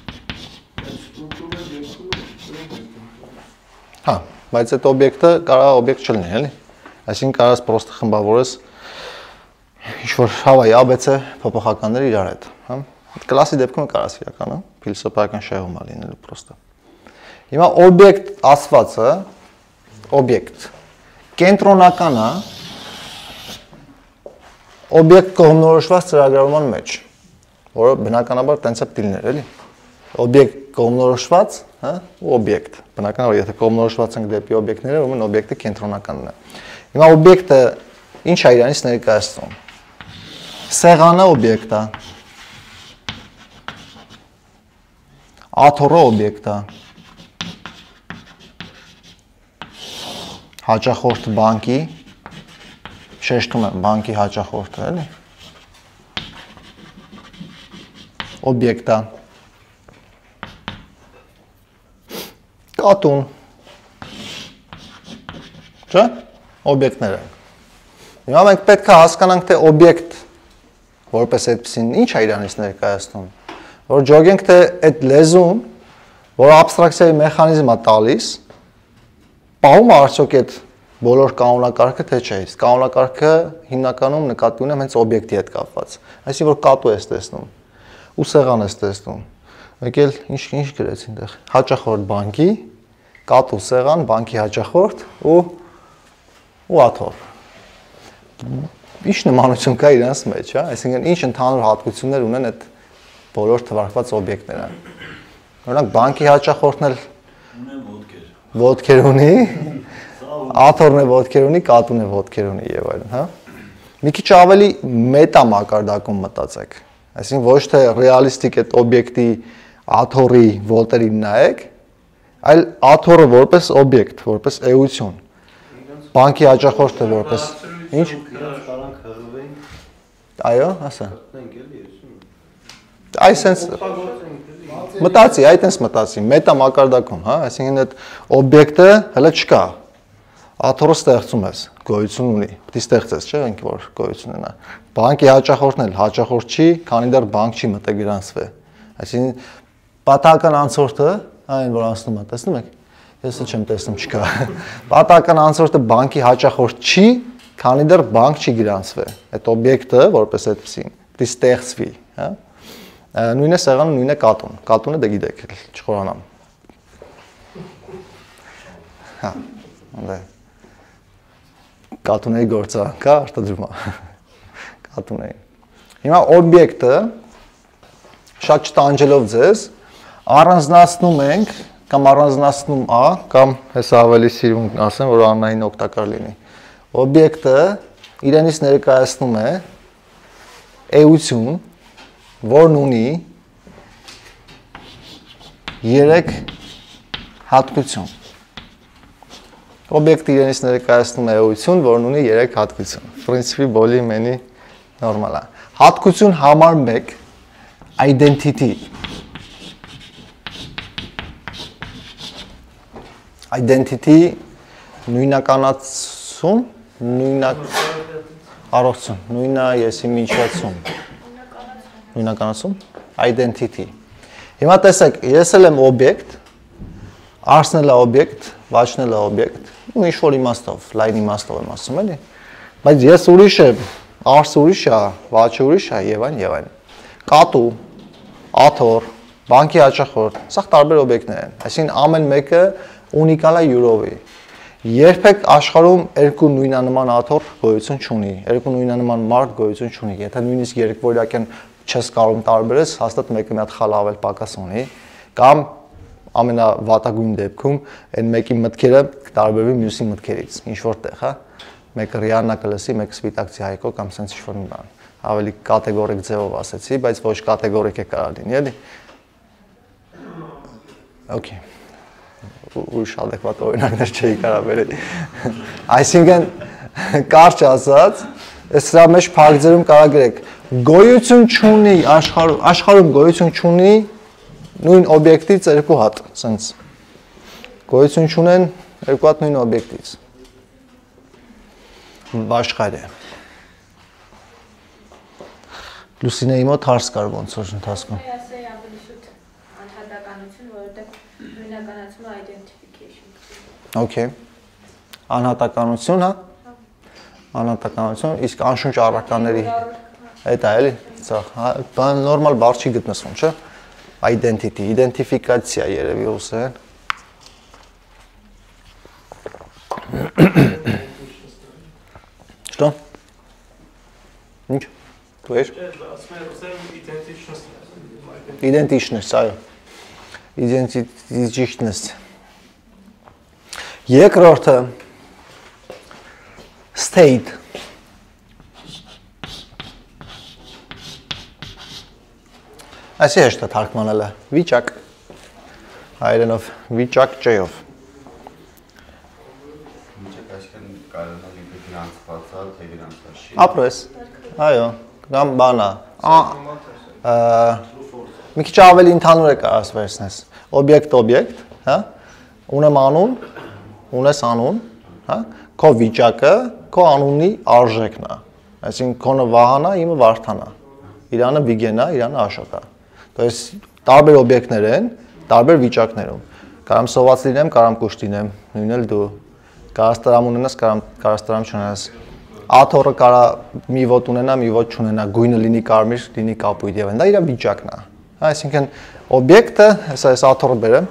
Հա, բայց այդ օբյեկտը կարող է օբյեկտ չլինի, էլի։ Այսինքն կարաս պրոստը խմբավորես ինչ-որ հավայի ABC փոփոխականները իրար հետ, հա։ Կլասի դեպքում կարաս իրականը, փիլիսոփայական շեղում է լինելու պրոստը։ Հիմա օբյեկտ ասվածը, օբյեկտ կենտրոնական է օբյեկտ կողմնորոշված ծրագրավորման մեջ, որը բնականաբար տենց է դիլներ, էլի։ Օբյեկտ կողմնորոշված, հա, ու օբյեկտ։ Բնականաբար եթե կողմնորոշված ենք դեպի օբյեկտները, ուրեմն օբյեկտը կենտրոնականն է։ Հիմա օբյեկտը ինչ է իրանից ներկայացնում։ Սեղանը օբյեկտ է։ Աթոռը օբյեկտ է։ Հաճախորդ բանկի, շեշտում եմ բանկի հաճախորդը, էլի։ Օբյեկտ է։ Կատուն։ Չէ՞։ Օբյեկտներ են։ Հիմա մենք պետք է հասկանանք, թե օբյեկտ որպես այդպեսին ինչ է իրանից ներկայացնում, որ ջոգենք, թե այդ լեզուն, որ abstraction-ի մեխանիզմ է տալիս, պահում է արդյոք այդ բոլոր կանոնակարգը, թե չէ։ Կանոնակարգը հիմնականում նկատի ունեմ հենց օբյեկտի հետ կապված։ Այսինքն որ կատու ես տեսնում, ու սեղան ես տեսնում։ Մեկ էլ ինչ գրեց այնտեղ։ Հաճախորդ բանկի, կատու սեղան, բանկի հաճախորդ ու աթոռ։ Ինչ նմանություն կա իրանց մեջ, հա, այսինքն ինչ ընդհանուր հատկություններ ունեն այդ բոլոր թվարկված օբյեկտները։ Օրինակ բանկի հաճախորդն էլ ոտքեր ունի, աթոռն է ոտքեր ունի, կատուն է ոտքեր ունի եւ այլն, հա։ մի քիչ ավելի մետա մակարդակում մտածեք։ Այսինքն ոչ թե ռեալիստիկ այդ օբյեկտի աթոռի վոլտերին նայեք, այլ աթոռը որպես օբյեկտ, որպես էություն։ Բանկի հաճախորդը որպես ինչ։ Այո, ասա։ Այսպես մտածի, այդպես մտածի, մետա մակարդակում, հա, այսինքն այդ օբյեկտը հələ չկա։ Աթոռը ստեղծում ես, գոյություն ունի, պետք է ստեղծես, չէ՞, ինքը որ գոյություն ունենա։ Բանկի հաճախորդն էլ հաճախորդ չի, քանի դեռ բանկ չի մտեգրանցվել։ Այսինքն պատահական անցորդը, այն որ անցնում է, տեսնում եք։ Ես չեմ տեսնում, չկա։ Պատահական անցորդը բանկի հաճախորդ չի, քանի դեռ բանկ չի գրանցվել։ Այդ օբյեկտը, որպես այդպեսին, պետք է ստեղծվի, հա։ Նույնը սեղանը, նույնը կատուն։ Կատունը դե գիտեք, չխորանամ։ Հա, դե կատունների գործարան կա, արտադրում է։ Կատունների։ Հիմա օբյեկտը շատ չտանջելով ձեզ առանձնացնում ենք կամ առանձնացնում ա կամ հեսա ավելի սիրուն ասեմ, որ աննային օգտակար լինի։ Օբյեկտը իրենից ներկայացնում է էություն, որն ունի 3 հատկություն։ Օբյեկտը իրենից ներկայացնում է էություն, որն ունի 3 հատկություն։ Պրինցիպի բոլի-մենի նորմալ է։ Հատկություն համար 1 identity։ Identity նույնականացում, առողջություն, նույնա եսի միջացում։ Նույնականացում, identity։ Հիմա տեսեք, ես էլ եմ օբյեկտ, արսն էլ է օբյեկտ, վաչն էլ է օբյեկտ, ու ինչ-որ իմաստով, լայն իմաստով եմ ասում էլի, բայց ես ուրիշ եմ, արսը ուրիշ է, վաչը ուրիշ է, եւ այն։ Կատու, աթոռ, բանկի հաճախորդ, սա տարբեր օբյեկտներ են, այսինքն ամեն մեկը ունիկալ է յուրովի։ Երբեք աշխարհում երկու նույնանման աթոռ գոյություն չունի, երկու նույնանման մարդ գոյություն չունի, եթե նույնիսկ երկվորյակեն չես կարող տարբերես, հաստատ մեկը մի հատ խալ ավել պակաս ունի, կամ ամենավատագույն դեպքում այն մեկի մտքերը կտարբերվի մյուսի մտքերից, ինչ որտեղ, հա, մեկը Ռիաննա կլսի, մեկը Սպիտակ Հայկո կամ սենց ինչ-որ մի բան, ավելի կատեգորիկ ձևով ասեցի, բայց ոչ կատեգորիկ է կարող լինի, էլի։ Okay. Ուրիշ adekvat օրինակներ չէի կարող բերել։ Այսինքն կարճ ասած, այս սրա մեջ փակձերում կարող գրեք գոյություն չունի աշխարհում գոյություն չունի նույն օբյեկտից երկու հատ, սենց գոյություն չունեն երկու հատ նույն օբյեկտից։ Աշխարհը։ Լուսինեի մոտ հարց կար ոնց որ ընթացքում։ Ասեի ավելի շուտ անհատականություն, որովհետև նույնականացումը identification։ Okay։ Անհատականություն, հա։ Անհատականություն, իսկ անշունչ առարկաների այդ է էլի, բան նորմալ բառ չի գտնվում, չէ՞։ Identity, իդենտիֆիկացիա երևի ուսեն։ Что? Ինչ։ Դու ես։ Идентичность, այո։ Идентичность։ Երկրորդը state։ Այսի հեշտ է թարգմանել է վիճակ, հայերենով վիճակ ջեով։ Ապրես, այո, կամ բանա, մի քիչ ավելի ընդհանուր է կարաս վերցնես, օբյեկտ, հա, ունեմ անուն, ունես անուն, հա, քո վիճակը, քո անունի արժեքն է, այսինքն քոնը Վահանա, իմը Վարդանա, իրանը Վիգենա, իրանը Աշոտա, то есть տարբեր օբյեկտներ են, տարբեր վիճակներում, կարամ սոված լինեմ, կարամ կուշտ լինեմ, նույնն էլ դու, կարաս տրամ ունենաս, կարաս տրամ չունենաս, աթոռը կարա մի ոտ ունենա, մի ոտ չունենա, գույնը լինի կարմիր, լինի կապույտ եւ այն, դա իր վիճակն է, այսինքն օբյեկտը, հեսա ես աթոռը բերեմ,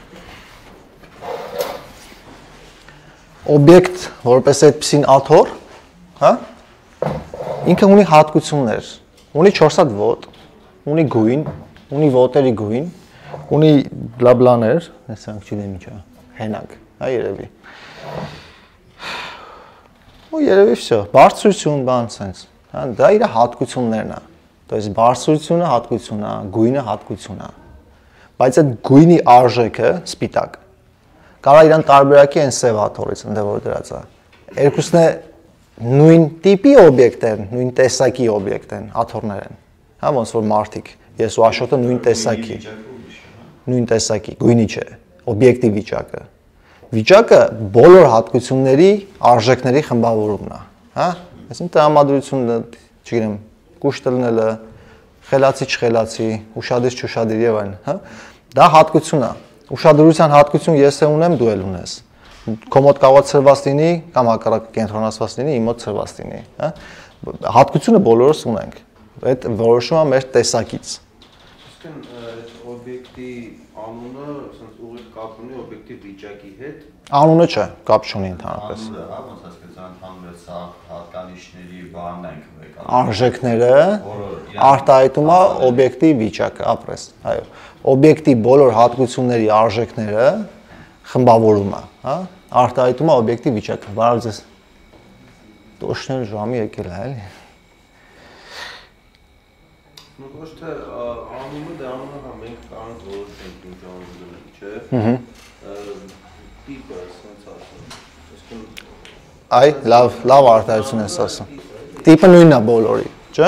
օբյեկտ որպես այդպիսին աթոռ, հա, ինքը ունի հատկություններ, ունի 4 հատ ոտ, ունի գույն, ունի ոտերի գույն, ունի բլաբլաներ, հեսանք չգիտեմ ինչա, հենակ, հա երևի։ ու երևի всё, բարձրություն բան sense, հա, դա իր հատկություններն է։ То есть բարձրությունը հատկություն է, գույնը հատկություն է։ Բայց այդ գույնի արժեքը սպիտակ։ Կարա իրան տարբերակի են սև աթոռից, ընդ որ դրած է։ Երկուսն է նույն տիպի օբյեկտ են, նույն տեսակի օբյեկտ են, աթոռներ են։ Հա, ոնց որ մարդիկ, ես ու Աշոտը նույն տեսակի։ Նույն տեսակի, գույնի չէ, օբյեկտի վիճակը։ Վիճակը բոլոր հատկությունների արժեքների խմբավորումն է, հա? Այսինքն տրամադրությունը, չգիտեմ, կուշտ լնելը, խելացի չխելացի, ուշադիր չուշադիր եւ այլն, հա? Դա հատկություն է։ Ուշադրության հատկություն ես ունեմ, դու էլ ունես։ Քո մոտ կարող է ցրված լինի կամ հակառակը կենտրոնացված լինի, իմ մոտ ցրված լինի, հա? Հատկությունը բոլորս ունենք։ Այդ որոշումը մեր տեսակից։ Իսկն այդ օբյեկտի անունը ասենց ուղիղ կապ ունի օբյեկտի վիճակի հետ։ Անունը չէ, կապ չունի ընդհանրապես։ Անունը, հա, ոնց ասած, ընդհանուր սա հատկանիշների բանն ենք եկալ։ Արժեքները արտահայտում է օբյեկտի վիճակը, ապրես, այո։ Օբյեկտի բոլոր հատկությունների արժեքները խմբավորում է, հա, արտահայտում է օբյեկտի վիճակը։ Բարև ձեզ։ Տոշներ ժամի եկել է, էլի։ Ոչ թե անունը դա անունը հա մենք կարող որոշենք ինչ անուն դնել, չէ՞։ Տիպը, ասենց ասեմ։ Իսկն Այ, լավ արտահայտություն ես ասում։ Տիպը նույնն է բոլորի, չէ՞։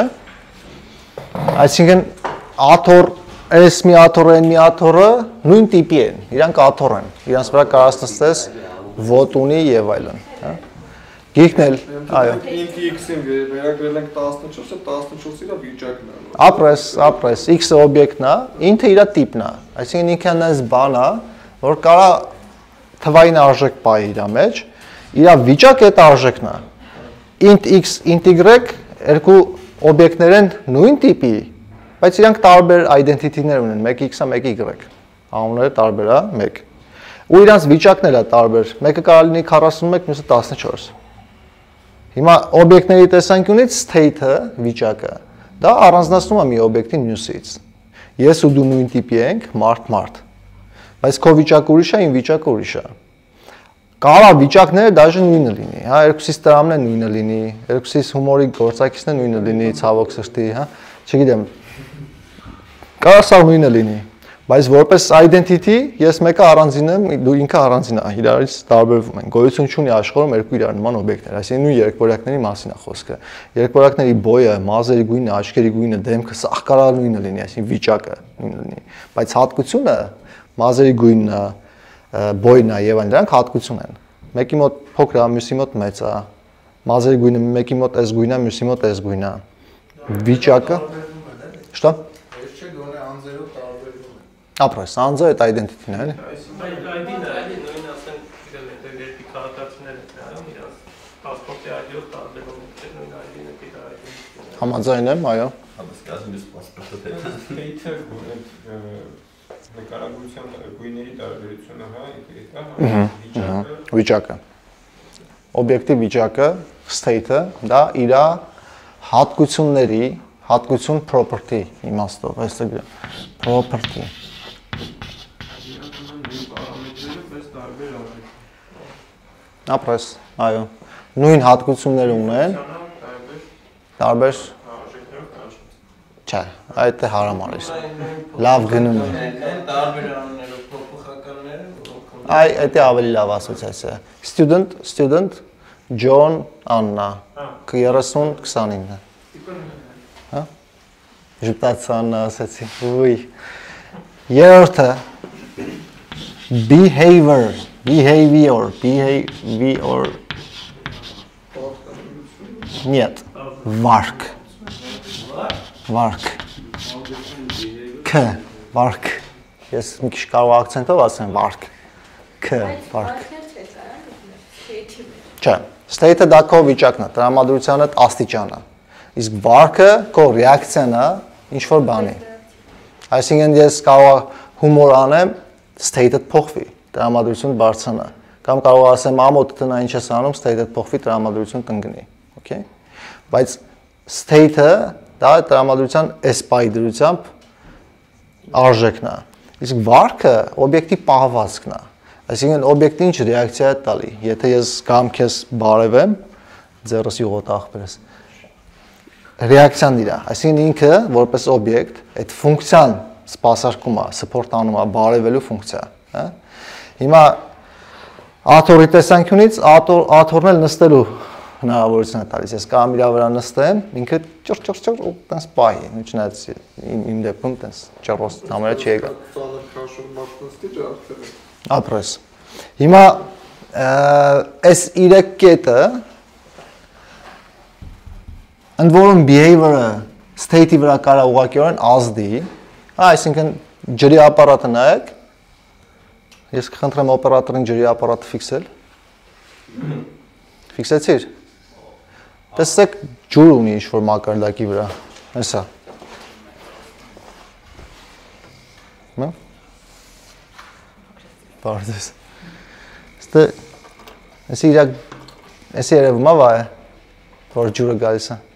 Այսինքն աթոռ, այս մի աթոռը, այն մի աթոռը նույն տիպի են, իրանք աթոռ են, իրանց վրա կարաս նստես ոտ ունի եւ այլն, հա։ Գիրքն էլ, այո։ Int x-ին վերագրել ենք 14-ը, 14-ը իր վիճակն է։ Ապրես, x-ը օբյեկտն է, int-ը իր տիպն է։ Այսինքն ինքը այնպես բան է, որ կարա թվային արժեք պահի իր մեջ, իր վիճակը այդ արժեքն է։ Int x, int y երկու օբյեկտներ են նույն տիպի, բայց իրանք տարբեր identity-ներ ունեն, մեկ x-ը, մեկ y։ Անունները տարբեր է, մեկ։ Ու իրանց վիճակն էլ է տարբեր, մեկը կարող լինի 41, մյուսը 14։ Հիմա օբյեկտների տեսանկյունից state-ը, վիճակը, դա առանձնացնում է մի օբյեկտին մյուսից։ Ես ու դու նույն տիպի ենք, մարդ։ Բայց քո վիճակը ուրիշ է, իմ վիճակը ուրիշ է։ Կարա վիճակները դաժե նույնը լինի, հա, երկուսից տրամն է նույնը լինի, երկուսից հումորի գործակիցն է նույնը լինի, ցավոք սրտի, հա, չգիտեմ։ Կարա սա նույնը լինի, բայց որպես identity ես մեկը առանձին եմ, դու ինքը առանձին է, իրարից տարբերվում են։ Գոյություն չունի աշխարհում երկու իրար նման օբյեկտներ, այսինքն նույն երկվորյակների մասին է խոսքը։ Երկվորյակների բոյը, մազերի գույնը, աչքերի գույնը, դեմքը սա կարա նույնը լինի, այսինքն վիճակը նույնը լինի, բայց հատկությունը մազերի գույնն է, բոյն է եւ այլն, դրանք հատկություն են։ Մեկի մոտ փոքր է, մյուսի մոտ մեծ է։ Մազերի գույնը մեկի մոտ այս գույնն է, մյուսի մոտ այս գույնն է։ Վիճակը։ Что? Ես չէ գոնե անձերով տարբերվում է։ Ապրես, անձը այդ identity-ն է, էլի։ ID-ն է, նույն ասեն, գիտեմ, եթե երկի քաղաքացիներ են նրան, իրաց պասպորտի ID-ով տարբերվում է, նույն ID-ն է դիտա ID-ն։ Համաձայն եմ, այո։ Հաբս կազում ես պասպորտը թե։ State-ը նկարագրության գույների տարբերությունը, հա, վիճակը։ Վիճակը։ Օբյեկտի վիճակը, state-ը, դա իր հատկությունների, հատկություն property իմաստով, այստեղ գրեմ։ Property։ Ապրես, այո։ Նույն հատկություններ ունեն, տարբեր չէ, այդ է հարամարի։ Լավ գնում է։ Տարբեր անուններով փոփոխականները, Այ դա ավելի լավ ասոցիացիա։ Student John Anna 30-29։ Հա։ Ժպտացան ասացի։ Ուй։ Երրորդը behavior Нет. Վարք։ K, վարք։ Ես մի քիչ կարող ակցենտով ասեմ վարք։ K, վարք։ Չէ, state-ը դա քո վիճակն է, տրամադրությանը աստիճանը։ Իսկ վարքը քո ռեակցիան է ինչ որ բանի։ Այսինքն ես կարող հումոր անեմ, state-ը փոխվի, տրամադրությունը բարձրանա։ Կամ կարող ասեմ ամոթ տնա ինչ ես անում, state-ը փոխվի, տրամադրությունը կընկնի, okay։ Բայց state-ը դա տրամադրության S-պայի դրությամբ արժեքն է։ Իսկ վարքը օբյեկտի պահվածքն է։ Այսինքն օբյեկտը ինչ ռեակցիա է տալի։ Եթե ես կամ քեզ բարևեմ, ձեռս յուղոտ ախպերս։ Ռեակցիան դիրա, այսինքն ինքը որպես օբյեկտ այդ ֆունկցիան սպասարկում է, support անում է բարևելու ֆունկցիա, հա։ Հիմա աթոռի տեսանկյունից աթոռն էլ նստելու հնարավորություն է տալիս։ Ես կամ իր վրա նստեմ, ինքը ճռ ու տես պահի, չնայած իմ դեպքում տես ճռոս համարը չի եկա։ Ապրես։ Հիմա այս 3 կետը ընդ որում behavior-ը state-ի վրա կարա ուղղակիորեն ազդի, այսինքն ջրի ապարատը նայեք, ես կխնդրեմ օպերատորին ջրի ապարատը ֆիքսել։ Ֆիքսեցիր։ Տեսեք ջուր ունի ինչ-որ մակարդակի վրա, հեսա։ Մա։ Բարդես։ Ստե էսի երևում է վայ, որ ջուրը գալիս է։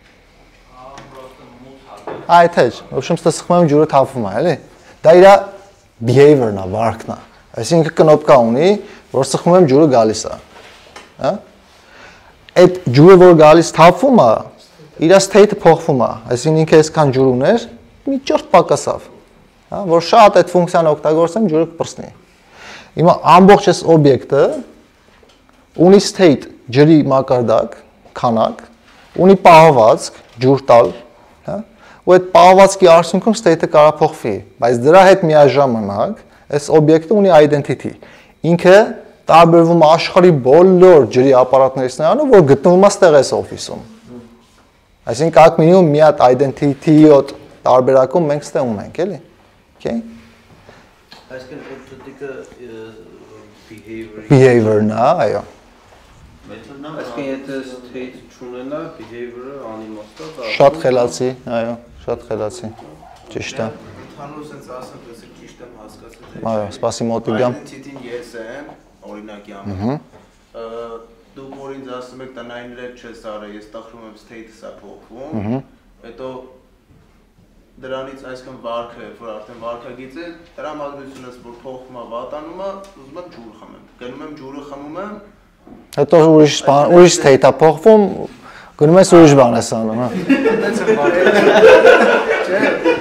Այդ է, в общем, ստե սխմում ջուրը թափվում է, էլի։ Դա իր behavior-ն է, վարքն է։ Այսինքն կնոպկա ունի, որ սխմում եմ ջուրը գալիս է։ Հա։ Այդ ջուրը որ գալիս թափվում է, իր state-ը փոխվում է, այսինքն ինքը այսքան ջուր ուներ, մի ճորտ պակասավ, հա, որ շատ այդ ֆունկցիան օգտագործեմ, ջուրը կպրծնի։ Հիմա ամբողջ այս օբյեկտը ունի state, ջրի մակարդակ, քանակ, ունի պահվածք, ջուր տալ, հա, ու այդ պահվածքի արդյունքում state-ը կարող փոխվի, բայց դրա հետ միաժամանակ այս օբյեկտը ունի identity։ Ինքը տարբերվում է աշխարհի բոլոր ջրի ապարատներից նրանով, որ գտնվում է ստեղ այս օֆիսում։ Այսինքն как minimum մի հատ identity-ոտ տարբերակում մենք ստեղ ունենք, էլի։ Okay։ Այսինքն օբյեկտը behavior-ն է, այո։ Այսինքն եթե state չունենա, behavior-ը անիմաստ է։ Շատ խելացի, այո, շատ խելացի։ Ճիշտ է։ Հանուն sense ասեմ, ես ճիշտ եմ հասկացել։ Այո, սպասի մոտիգամ։ Identity-ն ես եմ, օրինակի համար։ Դուք որ ինձ ասում եք, դա 9 չես արել, ես տխրում եմ state-ը սա փոխվում։ Հետո դրանից այսքան վարքը, որ արդեն վարքագիծ է, տրամադրությունս որ փոխվում է, վատանում է, ուզում եմ ջուր խմեմ։ Գնում եմ ջուրը խմում եմ։ Հետո ուրիշ state-ա փոխվում, գնում ես ուրիշ բան ես անում, հա։ Այդպես է վարքը։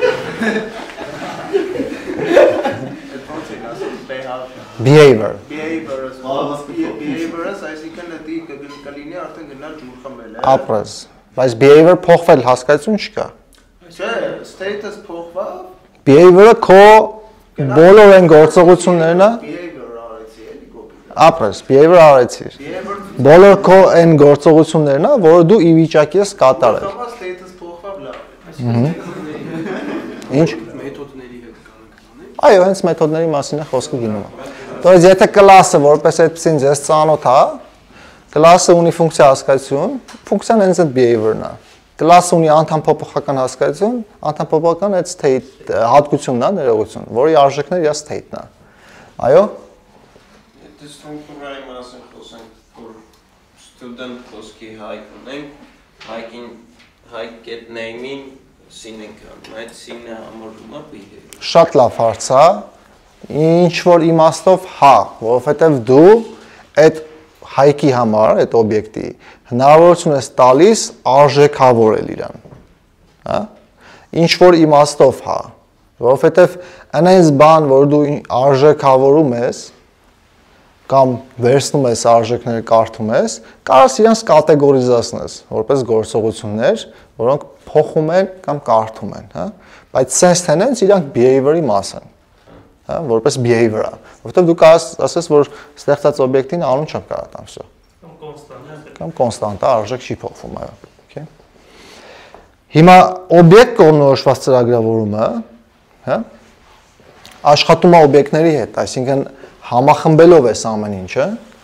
Behavior։ Behavior-ը, այսինքն դա կլինի արդեն գնալ ջուր խմել, է։ Ապրես, բայց behavior փոխվել հասկացություն չկա։ Չէ, state-ը փոխվավ։ Behavior-ը քո բոլոր այն գործողություններն է։ Behavior արեցի, էլի կոպի։ Ապրես, behavior արեցիր։ Բոլոր քո այն գործողություններն է, որը դու ի վիճակի ես կատարել։ Խմա state-ը փոխվավ լավ է։ Ինչ։ Մեթոդների հետ կանանք։ Այո, հենց մեթոդների մասին է խոսքը գնում։ Դոց եթե կլասը որպես այդպեսին ձեզ ծանոթ է, կլասը ունի ֆունկցիա հասկացություն, ֆունկցիան հենց այդ behavior-ն է։ Կլասը ունի անդամ փոփոխական հասկացություն, անդամ փոփոխական այդ state հատկությունն է, ներողություն, որի արժեքն իր state-ն է։ Այո։ Եթե ստրուկտուրայի մասին խոսենք, որ student խոսքի հայք ունենք, հայք get name-ին sin ենք անում, այդ sin-ը համարվում է behavior։ Շատ լավ հարց է, ինչ որ իմաստով հա, որովհետև դու այդ հայքի համար, այդ օբյեկտի հնարավորություն ես տալիս արժեքավորել իրան, հա, ինչ որ իմաստով հա, որովհետև այնպես բան, որ դու արժեքավորում ես կամ վերցնում ես արժեքները կարդում ես, կարաս իրանց կատեգորիզացնես որպես գործողություններ, որոնք փոխում են կամ կարդում են, հա, բայց sense tenants իրանք behavior-ի մաս են, հա, որպես behavior-ը, որովհետև դու կարաս ասես, որ ստեղծած օբյեկտին անուն չեմ կարող տամ, всё։ Կամ կոնստանտ է, արժեք չի փոխվում, այո, okay։ Հիմա օբյեկտ կողմնորոշված ծրագրավորումը, հա, աշխատում է օբյեկտների հետ, այսինքն համախմբելով ես ամեն ինչը,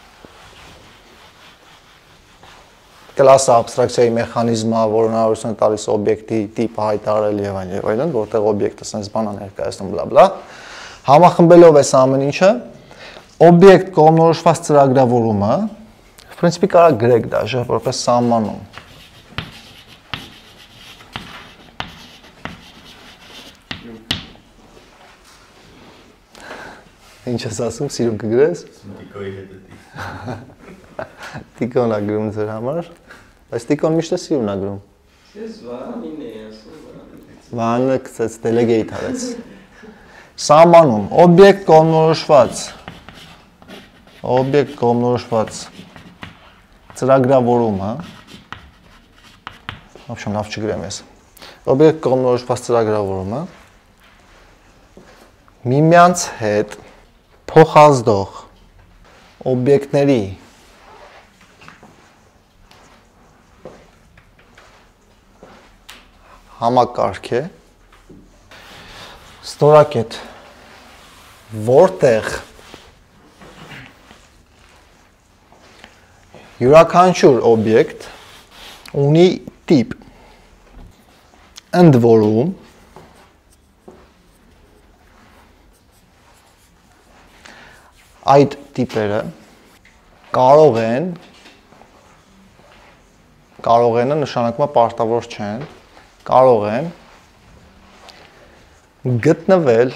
կլասը abstraction-ի մեխանիզմը, որ հնարավորություն է տալիս օբյեկտի տիպը հայտարարել եւ այլն, որտեղ օբյեկտը sense բան է ներկայացնում, բլա բլա, համախմբելով ես ամեն ինչը, օբյեկտ կողմնորոշված ծրագրավորումը, в принципе, կարա գրեք դաժե, որպես սահմանում։ Ինչ ես ասում, սիրուն կգրես։ Տիկոյի հետ է։ Տիկոն է գրում ձեր համար, Այս տիկոն միշտ է սիրուն ա գրում։ Ես վանին էի ասում, Վանը գցեց, delegate արեց։ Սահմանում, օբյեկտ կողմնորոշված ծրագրավորում, հա։ Вообще լավ չգրեմ ես։ Օբյեկտ կողմնորոշված ծրագրավորումը միմյանց հետ փոխազդող օբյեկտների համակարգ է ստորակետ որտեղ յուրաքանչյուր օբյեկտ ունի տիպ ընդ որում այդ տիպերը կարող են նշանակում է պարտավոր չեն կարող են գտնվել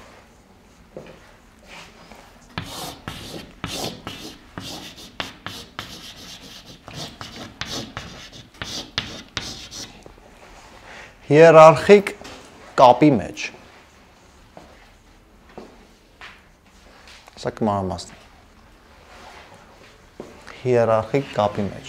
հիերարխիկ կապի մեջ։ Սա կմանրամասն է։ Հիերարխիկ կապի մեջ։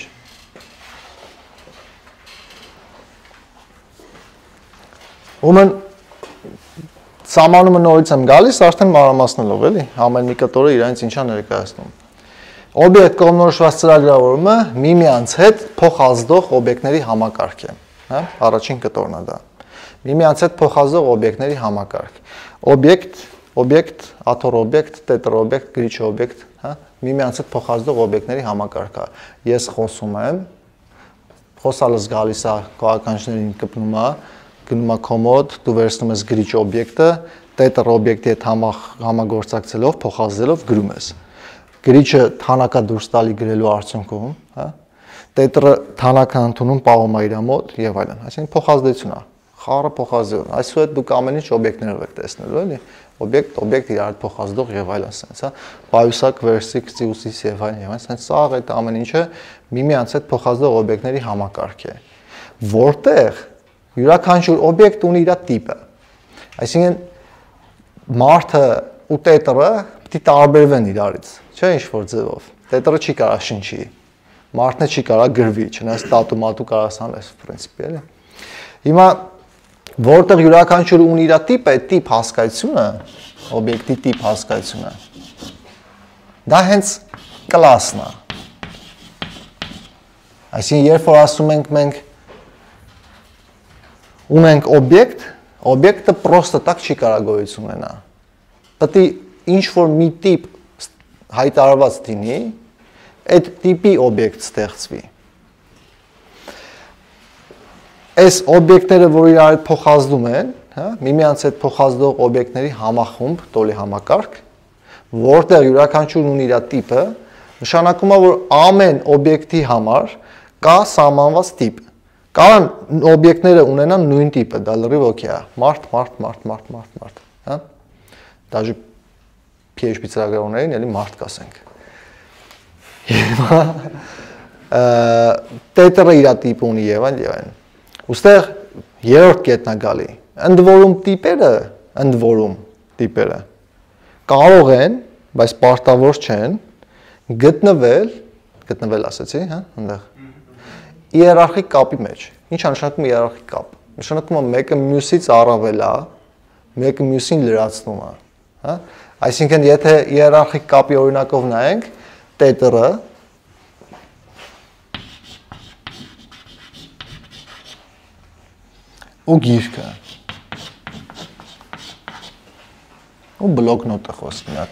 Ուրեմն սահմանումը նորից եմ գալիս, արդեն մանրամասնելով, էլի, ամեն մի կտորը իրենց ինչա ներկայացնում։ Օբյեկտ կողմնորոշված ծրագրավորումը միմյանց հետ փոխազդող օբյեկտների համակարգ է, հա, առաջին կտորն է դա։ Միմյանց հետ փոխազդող օբյեկտների համակարգ։ Օբյեկտ, աթոռ օբյեկտ, տետր օբյեկտ, գրիչ օբյեկտ, հա, միմյանց հետ փոխազդող օբյեկտների համակարգ է։ Ես խոսում եմ, խոսալս գալիս է քաղաքականչներին կպնում է, գնում է կոմոդ, դու վերցնում ես գրիչ օբյեկտը, տետր օբյեկտի հետ համագործակցելով, փոխազդելով գրում ես։ Գրիչը թանակա դուրս տալի գրելու արդյունքում, հա, տետրը թանակա ընդունում պահում է իր մոտ եւ այլն։ Այսինքն փոխազդեցություն է, խառը փոխազդություն։ Այսուհետ դուք ամեն ինչ օբյեկտներով եք տեսնելու, էլի։ Օբյեկտ իրար հետ փոխազդող եւ այլն, sense, հա, պայուսակ, վերսիկ, ծիուսիս եւ այլն, sense, սա այդ ամեն ինչը միմյանց հետ փոխազդող օբյեկտների համակարգ է, որտեղ յուրաքանչյուր օբյեկտ ունի իր տիպը։ Այսինքն մարդը ու տետրը պիտի տարբերվեն իրարից, չէ՞ ինչ-որ ձևով։ Տետրը չի կարող շնչի, մարդը չի կարող գրվի, չնայած տատու մատու կարաս անես, պրինցիպի, էլի։ Հիմա որտեղ յուրաքանչյուրը ունի իր տիպը, այդ տիպ հասկացությունը, օբյեկտի տիպ հասկացությունը, դա հենց կլասն է։ Այսինքն երբ որ ասում ենք մենք ունենք օբյեկտը պրոստը տակ չի կարող գոյություն ունենա։ Պետք է ինչ-որ մի տիպ հայտարարված լինի, այդ տիպի օբյեկտ ստեղծվի։ Այս օբյեկտները, որ իրար հետ փոխազդում են, հա, միմյանց հետ փոխազդող օբյեկտների համախումբ, տոլի համակարգ, որտեղ յուրաքանչյուրն ունի իր տիպը, նշանակում է, որ ամեն օբյեկտի համար կա սահմանված տիպ։ Կարան օբյեկտները ունենան նույն տիպը, դա լրիվ օքեյ է, մարդ, հա, դաժե PHP ծրագրավորներին էլի մարդ կասենք։ Տետրը իր տիպը ունի եւ այլն։ Ոստեղ երրորդ կետն է գալի։ Ընդ որում տիպերը կարող են, բայց պարտավոր չեն, գտնվել ասեցի, հա, այնտեղ։ Հիերարխիկ կապի մեջ։ Ինչ է նշանակում հիերարխիկ կապ։ Նշանակում է մեկը մյուսից առավել է, մեկը մյուսին լրացնում է, հա։ Այսինքն եթե հիերարխիկ կապի օրինակով նայենք, տետրը ու գիրքը ու բլոկնոտը խոսքի մի հատ։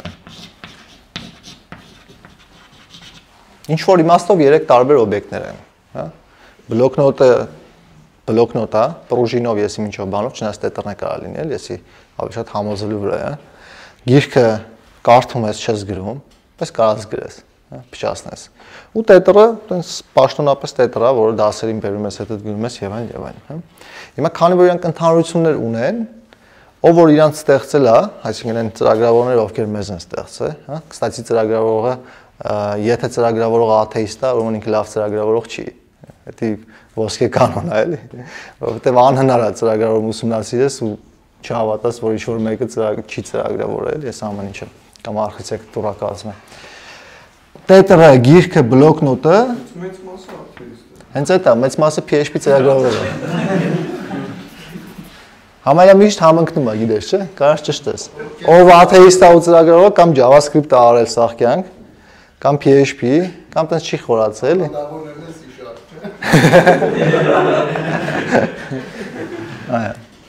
Ինչ որ իմաստով 3 տարբեր օբյեկտներ են, հա։ Բլոկնոտը, պրուժինով եսի մինչով բանով, չնայած տետրն է կարող լինել, եսի ավելի շատ համոզելու վրա է։ Գիրքը կարդում ես, չես գրում, պես կարաս գրես, հա, փչացնես։ Ու տետրը, տենց պաշտոնապես տետրը, որը դասերին բերում ես, հետդ գրում ես եւ այլն, հա։ Հիմա քանի որ իրանք ընդհանրություններ ունեն, ով որ իրանք ստեղծել է, այսինքն այն ծրագրավորները, ովքեր մեզ են ստեղծել, հա, կստացի ծրագրավորողը, եթե ծրագրավորողը աթեիստ է, ուրեմն ինքը լավ ծրագրավորող չի, Դա ոսկե կանոն է, էլի։ Որովհետև անհնար է ծրագրավորում ուսումնասիրես ու չհավատաս, որ ինչ-որ մեկը չի ծրագրավորել, այս ամեն ինչը կամ արխիտեկտուրա կազմը։ Տետրը, գիրքը, բլոկնոտը Մեծ մասը աթեիստ է։ հենց այդ է, մեծ մասը PHP ծրագրավորել է։ Համարյա միշտ համընկնում է, գիտես, չէ՞, կարաս ճշտես։ Ով աթեիստ է ու ծրագրավորել կամ JavaScript-ը արել սաղ կյանք, կամ PHP, կամ տենց չի խորացել, էլի։ Այո։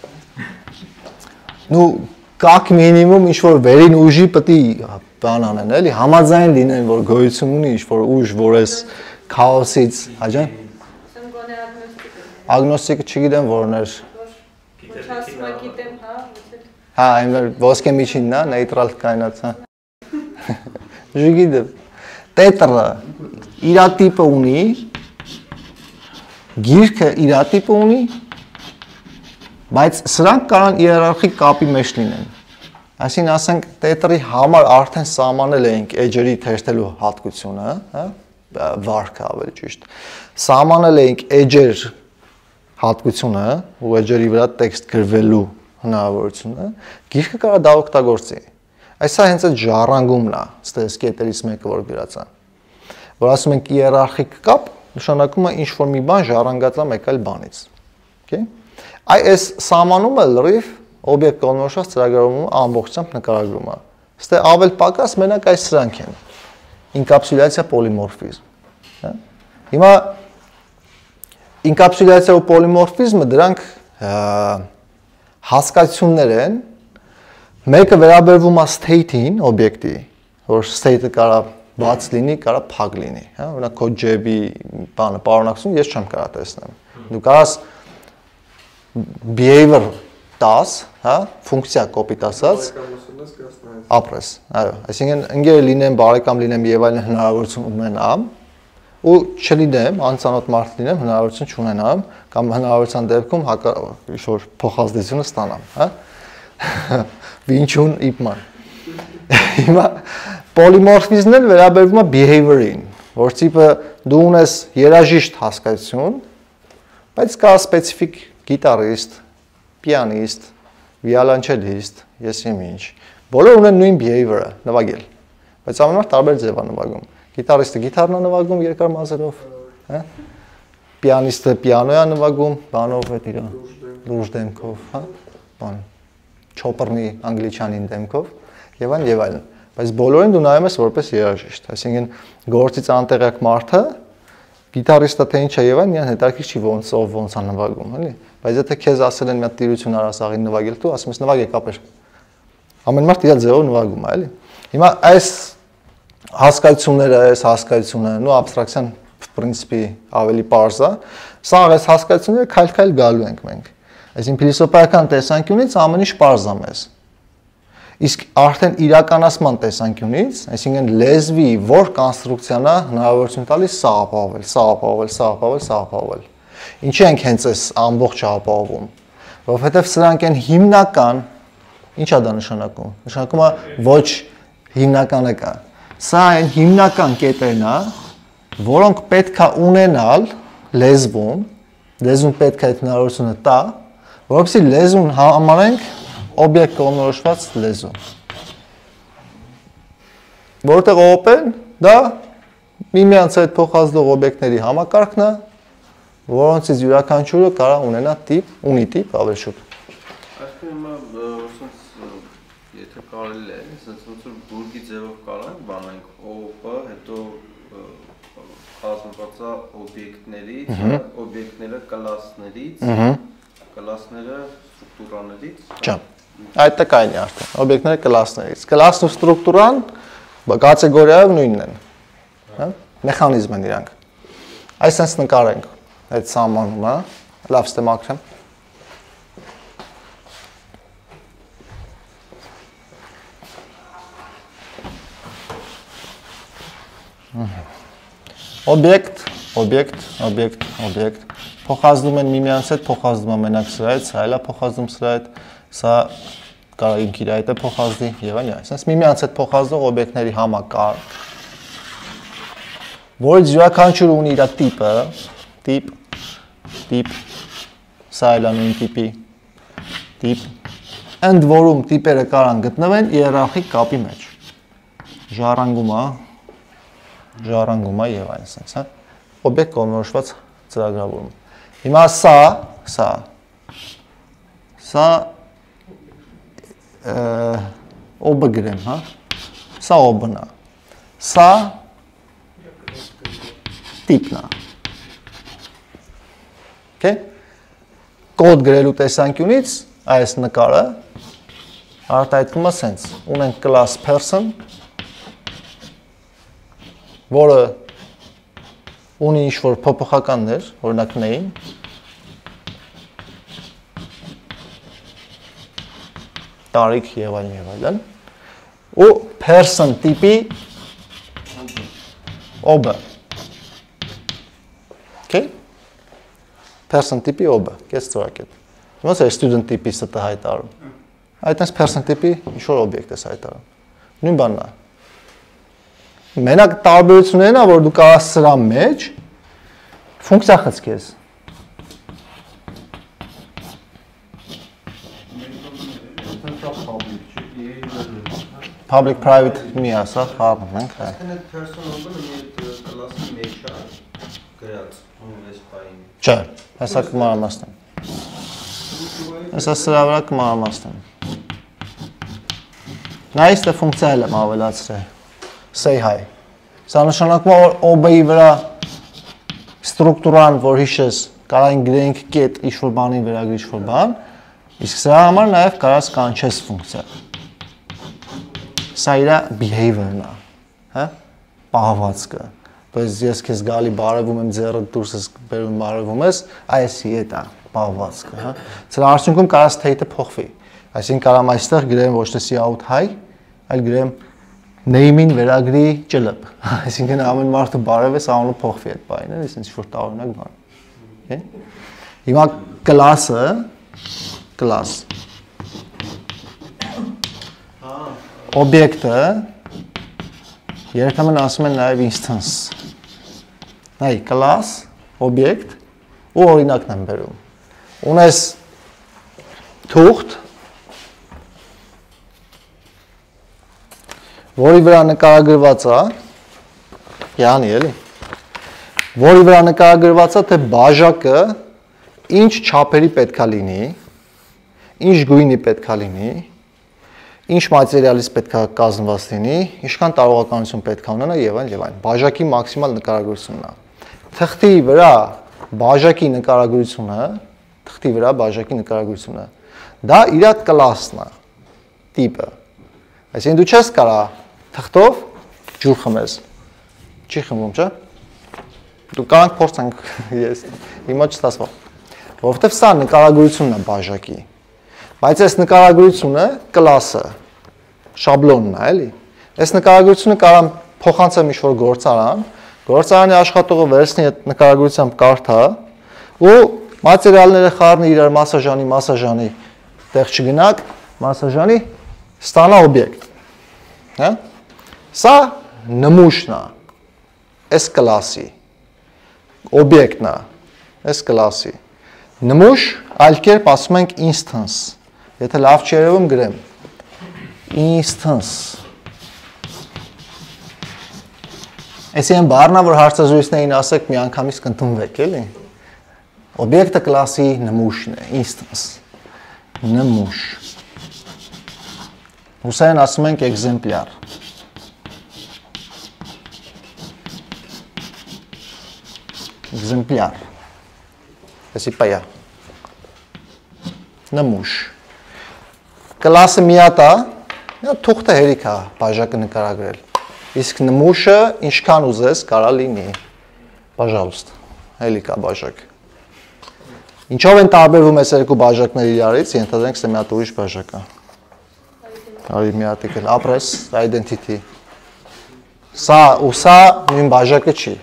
Ну, как минимум ինչ-որ վերին ուժի պետք է բան անեն, էլի, համաձայն լինեն, որ գոյություն ունի ինչ-որ ուժ, որ այս քաոսից, հաջան։ Ասեմ գոնե ագնոստիկ։ Ագնոստիկը չգիտեմ որն էր։ Չասում գիտեմ, հա, Հա, այն ոսկե միջինն է, նեյտրալ կայնած, հա։ Չգիտեմ։ Տետրը իր տիպը ունի, գիրքը իր տիպը ունի, բայց սրանք կարող իերարխիկ կապի մեջ լինեն։ Այսինքն ասենք տետրի համար արդեն սահմանել էինք edge-երի թերթելու հատկությունը, հա, վարքը ավելի ճիշտ։ Սահմանել էինք edge-եր հատկությունը, ու edge-երի վրա տեքստ գրվելու հնարավորությունը, գիրքը կարող դա օգտագործի։ Այսա հենց այդ ժառանգումն է, ստես կետերից մեկը որ գրած է։ Որ ասում ենք իերարխիկ կապ, նշանակում է ինչ որ մի բան ժառանգած է մեկ այլ բանից։ Okay? Այս սահմանումը լրիվ օբյեկտ կողմնորոշված ծրագրավորումը ամբողջությամբ նկարագրում է։ Ստե ավել պակաս մենակ այս սրանք են։ Ինկապսուլյացիա, պոլիմորֆիզմ։ Հա։ Հիմա ինկապսուլյացիա ու պոլիմորֆիզմը դրանք հասկացություններ են։ Մեկը վերաբերվում է state-ին, օբյեկտի, որ state-ը կարա բաց լինի, կարա փակ լինի, հա, օրինակ քո ջեբի բանը պարունակություն ես չեմ կարա տեսնեմ։ Դու կարաս behavior 10, հա, ֆունկցիա կոպիտ ասած ապրես, այո, այսինքն ընկեր լինեմ, բարեկամ լինեմ եւ այլն հնարավորություն ունենամ ու չլինեմ, անծանոթ մարդ լինեմ, հնարավորություն չունենամ կամ հնարավորության դեպքում ինչ-որ փոխազդեցությունը ստանամ, հա։ Վինչուն իպման։ Հիմա պոլիմորֆիզմն էլ վերաբերվում է behavior-ին, որ տիպը դու ունես երաժիշտ հասկացություն, բայց կա սպეციფიկ գիտարիստ, պիանիստ, վիոլոնչելիստ, ես եմ ինչ։ Բոլորը ունեն նույն behavior-ը, նվագել, բայց ամենուր տարբեր ձև է նվագում։ Գիտարիստը գիտարն է նվագում երկար մազերով, հա։ Պիանիստը պիանո է նվագում, բանով է իր լուրջ դեմքով, հա, բան, չոպռնի անգլիչանին դեմքով, եւ այլն։ Բայց բոլորին դու նայում ես որպես երաժիշտ, այսինքն գործից անտեղյակ մարդը գիտարիստը թե ինչ է եւ այլն, իրան հետաքրքիր չի ոնց է նվագում, էլի։ Բայց եթե քեզ ասել են մի հատ տիրություն արասաղին նվագել դու, ասում ես նվագեք ապեր։ Ամեն մարդ իր ձևով նվագում է, էլի։ Հիմա այս հասկացությունները, այս հասկացությունը, նո абստրակցիան принципе ավելի པարզ է, սա այս հասկացությունները քայլ-քայլ գալու ենք մենք։ Այսինքն փիլիսոփայական տեսանկյունից ամեն ինչ པարզ է մեզ։ Իսկ արդեն իրականացման տեսանկյունից, այսինքն լեզվի որ կոնստրուկցիան է հնարավորություն տալիս սա ապահովել։ Ինչի ենք հենց այս ամբողջը ապահովում, որովհետև սրանք են հիմնական, ի՞նչ է դա նշանակում։ Նշանակում է ոչ հիմնականը կա։ Սա այն հիմնական կետերն է, որոնք պետք է ունենալ լեզվում, լեզուն պետք է այդ հնարավորությունը տա, որովհետեւ լեզուն համարենք օբյեկտ կողմնորոշված լեզու։ Որտեղ օպեն դա միմյանց հետ փոխազդող օբյեկտների համակարգն է, որոնցից յուրաքանչյուրը կարող ունենա ունի տիպ ավելի շուտ։ Այսինքն հիմա ոնց եթե կարելի է, ասենց ոնց որ բուրգի ձևով կարանք բանանք OP, հետո կազմված է օբյեկտներից, օբյեկտները կլասներից, կլասները ստրուկտուրաներից։ Ճա։ Այդ տկային է արդեն, օբյեկտները կլասներից։ Կլասն ու ստրուկտուրան կատեգորիայով նույնն են, հա, մեխանիզմ են իրանք։ Այսպես նկարենք այդ սահմանումը, լավ ստեմակրեմ։ Օբյեկտ, փոխազդում են միմյանց հետ, փոխազդում է մենակ սրա հետ, սա էլ է փոխազդում սրա հետ, սա կարող ինք իր հետ է փոխազդի եւ այլն, այսինքն միմյանց հետ փոխազդող օբյեկտների համակարգ, որից յուրաքանչյուրը ունի իր տիպը, տիպ, տիպ, սա էլ է նույն տիպի, տիպ, ընդ որում տիպերը կարան գտնվեն իերարխիկ կապի մեջ, ժառանգում է եւ այլն sense, հա, օբյեկտ կողմնորոշված ծրագրավորում։ Հիմա սա OB գրեմ, հա, սա OB-ն է, սա տիպն է, okay, կոդ գրելու տեսանկյունից այս նկարը արտահայտվում է sense, ունենք class person, որը ունի ինչ-որ փոփոխականներ, օրինակ name, տարիք եւ այլն, ու person տիպի OB, okay, person տիպի OB, կես ծրակետ, ոնց է student տիպի ստը հայտարարում, այդպես person տիպի ինչ-որ օբյեկտ ես հայտարարում, նույն բանն է, մենակ տարբերություններն է, որ դու կարաս սրա մեջ ֆունկցիա խցկես։ Public private մի ասա, խառնում ենք։ Այսինքն այդ person օբը մի կլասի մեջ է գրած այս բային։ Չէ, հեսա կմանրամասնեմ։ Հեսա սրա վրա կմանրամասնեմ։ Նայից թե ֆունկցիա էլ եմ ավելացրել։ Say hi։ Սա նշանակում է, որ OB-ի վրա ստրուկտուրան, որ հիշես, կարող գրենք կետ ինչ-որ բանի վերագրի ինչ-որ բան, իսկ սրա համար նաև կարաս կանչես ֆունկցիա։ Սա իր behavior-ն է, հա, պահվածքը։ Բայց ես քեզ գալի բարևում եմ, ձեռդ դուրս ես բերում բարևում ես, այսի հետ է պահվածքը, հա։ Սրա արդյունքում կարաս state-ը փոխվի։ Այսինքն կարամ այստեղ գրեմ ոչ թե out hi, այլ գրեմ name-ին վերագրի ճլպ, այսինքն ամեն մարդու բարև ես անունը փոխվի այդ բանը, այսինքն ինչ-որ տարօրինակ բան։ Հիմա class-ը, class, օբյեկտը, երբեմն ասում են նաև instance, նայ class, օբյեկտ ու օրինակն եմ բերում, ունես թուղթ, որի վրա նկարագրված է, յանի էլի, որի վրա նկարագրված է, թե բաժակը ինչ չափերի պետքա լինի, ինչ գույնի պետքա լինի, ինչ մատերիալից պետքա կազմված լինի, ինչքան տարողականություն պետքա ունենա եւ այլն, բաժակի մաքսիմալ նկարագրությունն է։ Թղթի վրա բաժակի նկարագրությունը, դա իր կլասն է, տիպը։ Այսինքն դու չես կարա թղթով ջուր խմես, չի խմում, չէ՞։ Դու կանք փորձենք ես, հիմա չստացվա, որովհետև սա նկարագրությունն է բաժակի, բայց այս նկարագրությունը կլասը, շաբլոնն է, էլի։ Այս նկարագրությունը կարամ փոխանցեմ ինչ-որ գործարան, գործարանի աշխատողը վերցնի այդ նկարագրությամբ կարդա ու մատերիալները խառնի իրար մասաժանի տեղ չգնաք, մասաժանի ստանա օբյեկտ, հա։ Սա նմուշն է, այս կլասի, օբյեկտն է, այս կլասի, նմուշ, այլ կերպ ասում ենք instance, եթե լավ չերևում գրեմ, instance, այսի են բարնա, որ հարցազրույցներին ասեք մի անգամից կընդունվեք, էլի, օբյեկտը կլասի նմուշն է, instance, նմուշ, հուսային ասում ենք exemplar, Exemplar. Այսի պայա։ Նմուշ։ Կլասը միատ է, թուղթը հերիք է բաժակը նկարագրել։ Իսկ նմուշը ինչքան ուզես կարա լինի։ Պաժալուստ, հելիք է բաժակ։ Ինչով են տարբերվում այս երկու բաժակները իրարից, ենթադրենք սա մի հատ ուրիշ բաժակ է։ Արի մի հատիկ էլ, ապրես, identity։ Սա ու սա նույն բաժակը չի։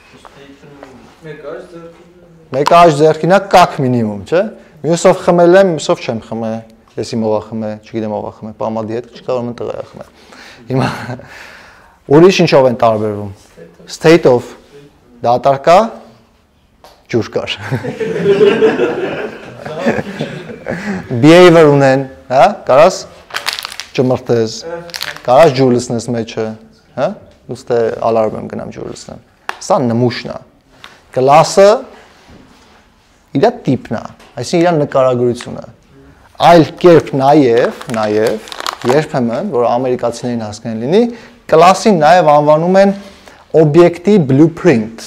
Մեկը աջ ձերքին է կակ մինիմում, չէ։ Մյուսով խմել եմ, մյուսով չեմ խմել, ես իմ ով խմել, չգիտեմ ով խմել, պամադի հետ չկարողում եմ տղա խմել։ Հիմա ուրիշ ինչով են տարբերվում։ State of դատարկա, ջուր կար։ Behavior ունեն, հա, կարաս ճմրտես, կարաս ջուր լցնես մեջը, հա, ուստի ալարմ եմ գնամ ջուր լցնեմ։ Սա նմուշն է։ Կլասը իր տիպն է, այսինքն իր նկարագրությունը։ Այլ կերպ նաև երբեմն, որ ամերիկացիներին հասկանալի լինի, կլասին նաև անվանում են օբյեկտի blueprint։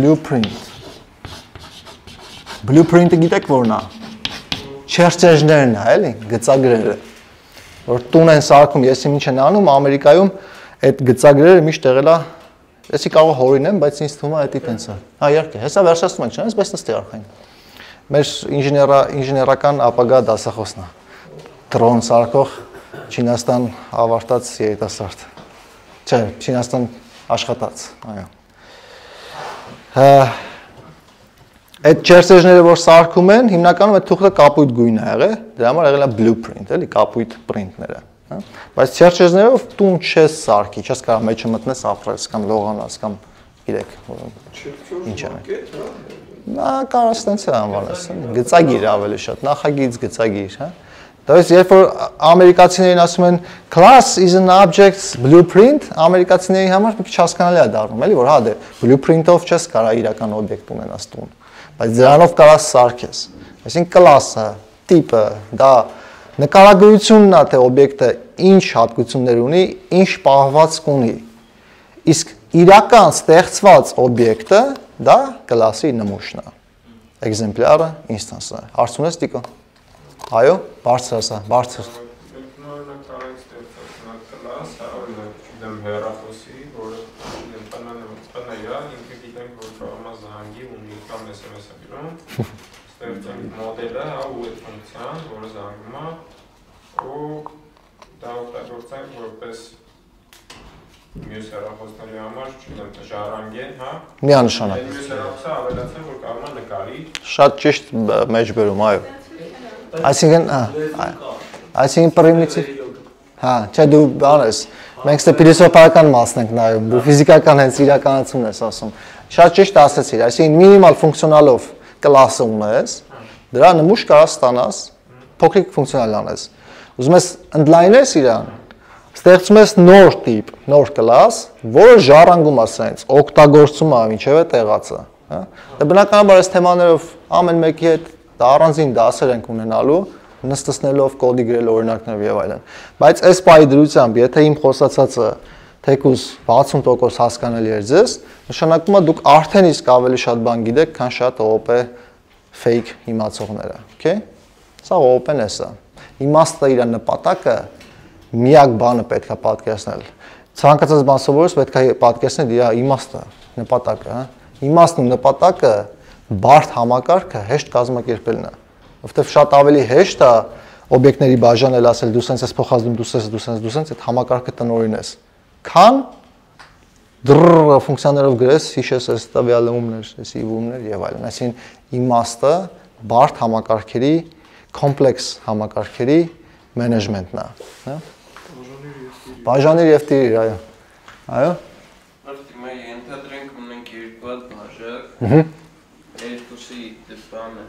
Blueprint-ը գիտեք որն է։ Չերտեժներն է, էլի, գծագրերը։ Որ տուն են սարքում, ես ինչ են անում, Ամերիկայում այդ գծագրերը միշտ եղել է, եսի կարող հորինեմ, բայց ինձ թվում է դա տենց է։ Հա, իհարկե, հեսա վերջացնում ենք, չնայած բայց նստի արխային։ Մեր ինժեներական ապագա դասախոսն է։ Դրոն սարքող Չինաստան ավարտած երիտասարդ։ Չէ, Չինաստան աշխատած, այո։ Այդ չերտեժները, որ սարքում են, հիմնականում այդ թուղթը կապույտ գույն է եղել, դրա համար եղել է blueprint, էլի, կապույտ print-ները, հա։ Բայց չերտեժներով տուն չես սարքի, չես կարող մեջը մտնես ապրես կամ լողանաս կամ գիտեք, ինչ է։ Նա կարաս տենց է անվանես, գծագիր ավելի շատ, նախագիծ գծագիր, հա։ Դες երբ որ ամերիկացիներին ասում են class is an object's blueprint, ամերիկացիների համար մի քիչ հասկանալի է դառնում, էլի, որ հա դե blueprint-ով չես կարող իրական օբյեկտ ունենաս տուն, բայց դրանով կարաս սարքես։ Այսինքն class-ը, տիպը, դա նկարագրությունն է, թե օբյեկտը ինչ հատկություններ ունի, ինչ պահվածք ունի։ Իսկ իրական ստեղծված օբյեկտը դա class-ի նմուշն է։ Էկզեմպլյարը instance-ը։ Հարց ունես Տիկո։ Այո, բարձր ասա, բարձր։ Նույնը կարելի ստեղծել կլաս, օրինակ, չգիտեմ, հեռախոսի, որը տնայա, ինքը գիտենք, որ կարող է զանգի ունի կամ SMS-ը գրում, ստեղծենք մոդելը, հա, ու այդ ֆունկցիան, որը զանգում է, ու դա օգտագործենք որպես մյուս հեռախոսների համար, չգիտեմ, ժառանգեն, հա։ Միանշանակ։ Այդ մյուս հեռախոսը ավելացնենք, որ կարող է նկարի։ Շատ ճիշտ մեջբերում, այո։ Այսինքն, այսինքն պրիմիտիվ, հա, չէ դու բանես, մենք ստե փիլիսոփայական մասն ենք նայում, դու ֆիզիկական հենց իրականացումն ես ասում, շատ ճիշտ ասեցիր, այսինքն մինիմալ ֆունկցիոնալով կլասը ունես, դրա նմուշ կարաս ստանաս, փոքրիկ ֆունկցիոնալ անես, ուզում ես ընդլայնես իրան, ստեղծում ես նոր տիպ, նոր կլաս, որը ժառանգում է սենց, օգտագործում է ինչևէ տեղացը, հա, դե բնականաբար այս թեմաներով ամեն մեկի հետ դա առանձին դասեր ենք ունենալու, նստեցնելով, կոդի գրել օրինակներ եւ այլն։ Բայց այս պայի դրությամբ, եթե իմ խոսացածը թեկուզ 60% հասկանալի էր ձեզ, նշանակում է դուք արդեն իսկ ավելի շատ բան գիտեք, քան շատ OOP fake իմացողները, okay? Սա OOP-ն է սա։ Իմաստը իր նպատակը միակ բանը պետք է պատկերացնել։ Ցանկացած բան սովորես պետք է պատկերացնել իր իմաստը, նպատակը, հա։ Իմաստն ու նպատակը բարդ համակարգը հեշտ կազմակերպելն է, որովհետև շատ ավելի հեշտ է օբյեկտների բաժանել, ասել դու սենց ես փոխազդում, դու սենց, այդ համակարգը տնօրինես, քան դրրրր ֆունկցիաներով գրես, հիշես այս տվյալը ումներ, այս իվումներ եւ այլն, այսինքն իմաստը բարդ համակարգերի, կոմպլեքս համակարգերի մենեջմենտն է, հա։ Բաժանիր եւ տիրիր, այո։ Այո։ Արդյոք մենք ենթադրենք ունենք երկու հատ բաժակ։ Երկուսի բանը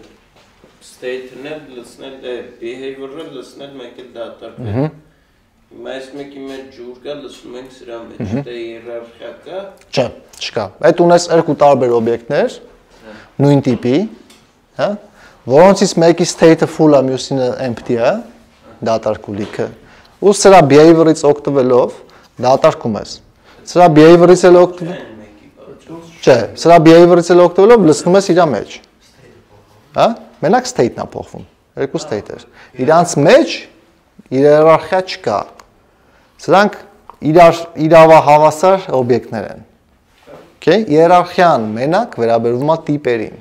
state-ն է լցնել, behavior-ը լցնել մեկ էլ դատարկել։ Բայց մեկի մեջ ջուր կա, լցնում ենք սրա մեջ, դե հիերարխիա կա։ Չէ, չկա։ Այդ ունես երկու տարբեր օբյեկտներ, նույն տիպի, հա, որոնցից մեկի state-ը full է, մյուսինը empty է, դատարկու լիքը։ Ու սրա behavior-ից օգտվելով դատարկում ես։ Սրա behavior-ից էլ օգտվելով Չէ, սրա behavior-ից էլ օգտվելով լցնում ես իր մեջ։ Հա? Մենակ state-ն է փոխվում։ Երկու state-եր։ Իրանց մեջ հիերարխիա չկա։ Սրանք իրավահավասար օբյեկտներ են։ Okay? Հիերարխիան մենակ վերաբերվում է տիպերին։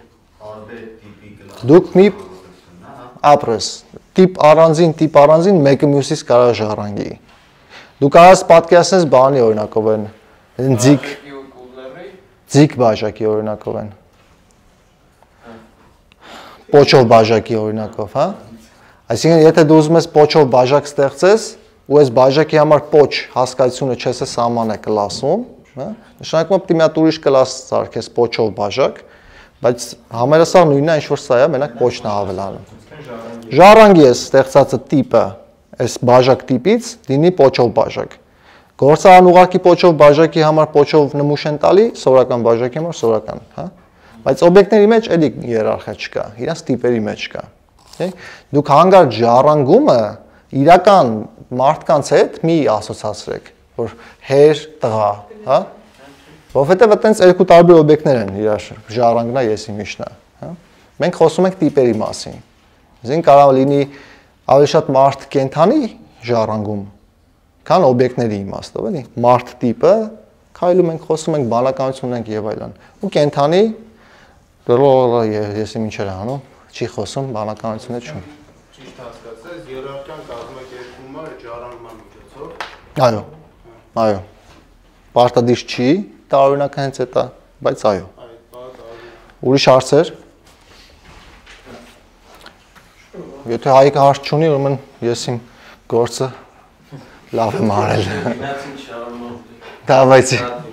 Դուք մի ապրես, տիպ առանձին մեկը մյուսից կարող ժառանգի։ Դու կարող պատկերացնես բանի օրինակով են ձիգ բաժակի օրինակով են։ Պոչով բաժակի օրինակով, հա։ Այսինքն, եթե դու ուզում ես պոչով բաժակ ստեղծես, ու այս բաժակի համար պոչ հասկացությունը չես է սահմանե կլասում, հա, նշանակում է պետք է մի հատ ուրիշ կլաս սարքես պոչով բաժակ, Բայց համերասար նույնն է, ինչ որ սա է, մենակ փոչն է ավելանում։ Ժառանգի է ստեղծածը տիպը, այս բաժակ տիպից լինի փոչով բաժակ։ Գործարան ուղղակի փոչով բաժակի համար փոչով նմուշ են տալի, սովորական բաժակի համար սովորական, հա։ Բայց օբյեկտների մեջ էլի հիերարխիա չկա, իրանց տիպերի մեջ կա։ Դուք հանգարտ ժառանգումը իրական մարդկանց հետ մի ասոցացրեք, որ հեր, տղա, հա։ Որովհետև այտենց երկու տարբեր օբյեկտներ են իրար ժառանգնա, եսի միշնա, հա։ Մենք խոսում ենք տիպերի մասին։ Այսինքն կարող լինի ավելի շատ մարդ կենթանի ժառանգում, քան օբյեկտների իմաստով, էլի։ Մարդ տիպը, քայլում ենք, խոսում ենք, բանականություն ունենք եւ այլն։ Ու կենթանի եսի ինչեր է անում, չի խոսում, բանականություն է չունի։ Ճիշտ հասկացած, հիերարխիան կազմակերպվում է ժառանգման միջոցով։ Այո։ Այո։ Պարտադիր չի, տարօրինակ հենց էտա, բայց այո։ Ուրիշ հարցեր։ Եթե Հայկը հարց չունի, ուրեմն ես իմ գործը լավ եմ արել։ Գնացին շարունակ։ Դավայցի։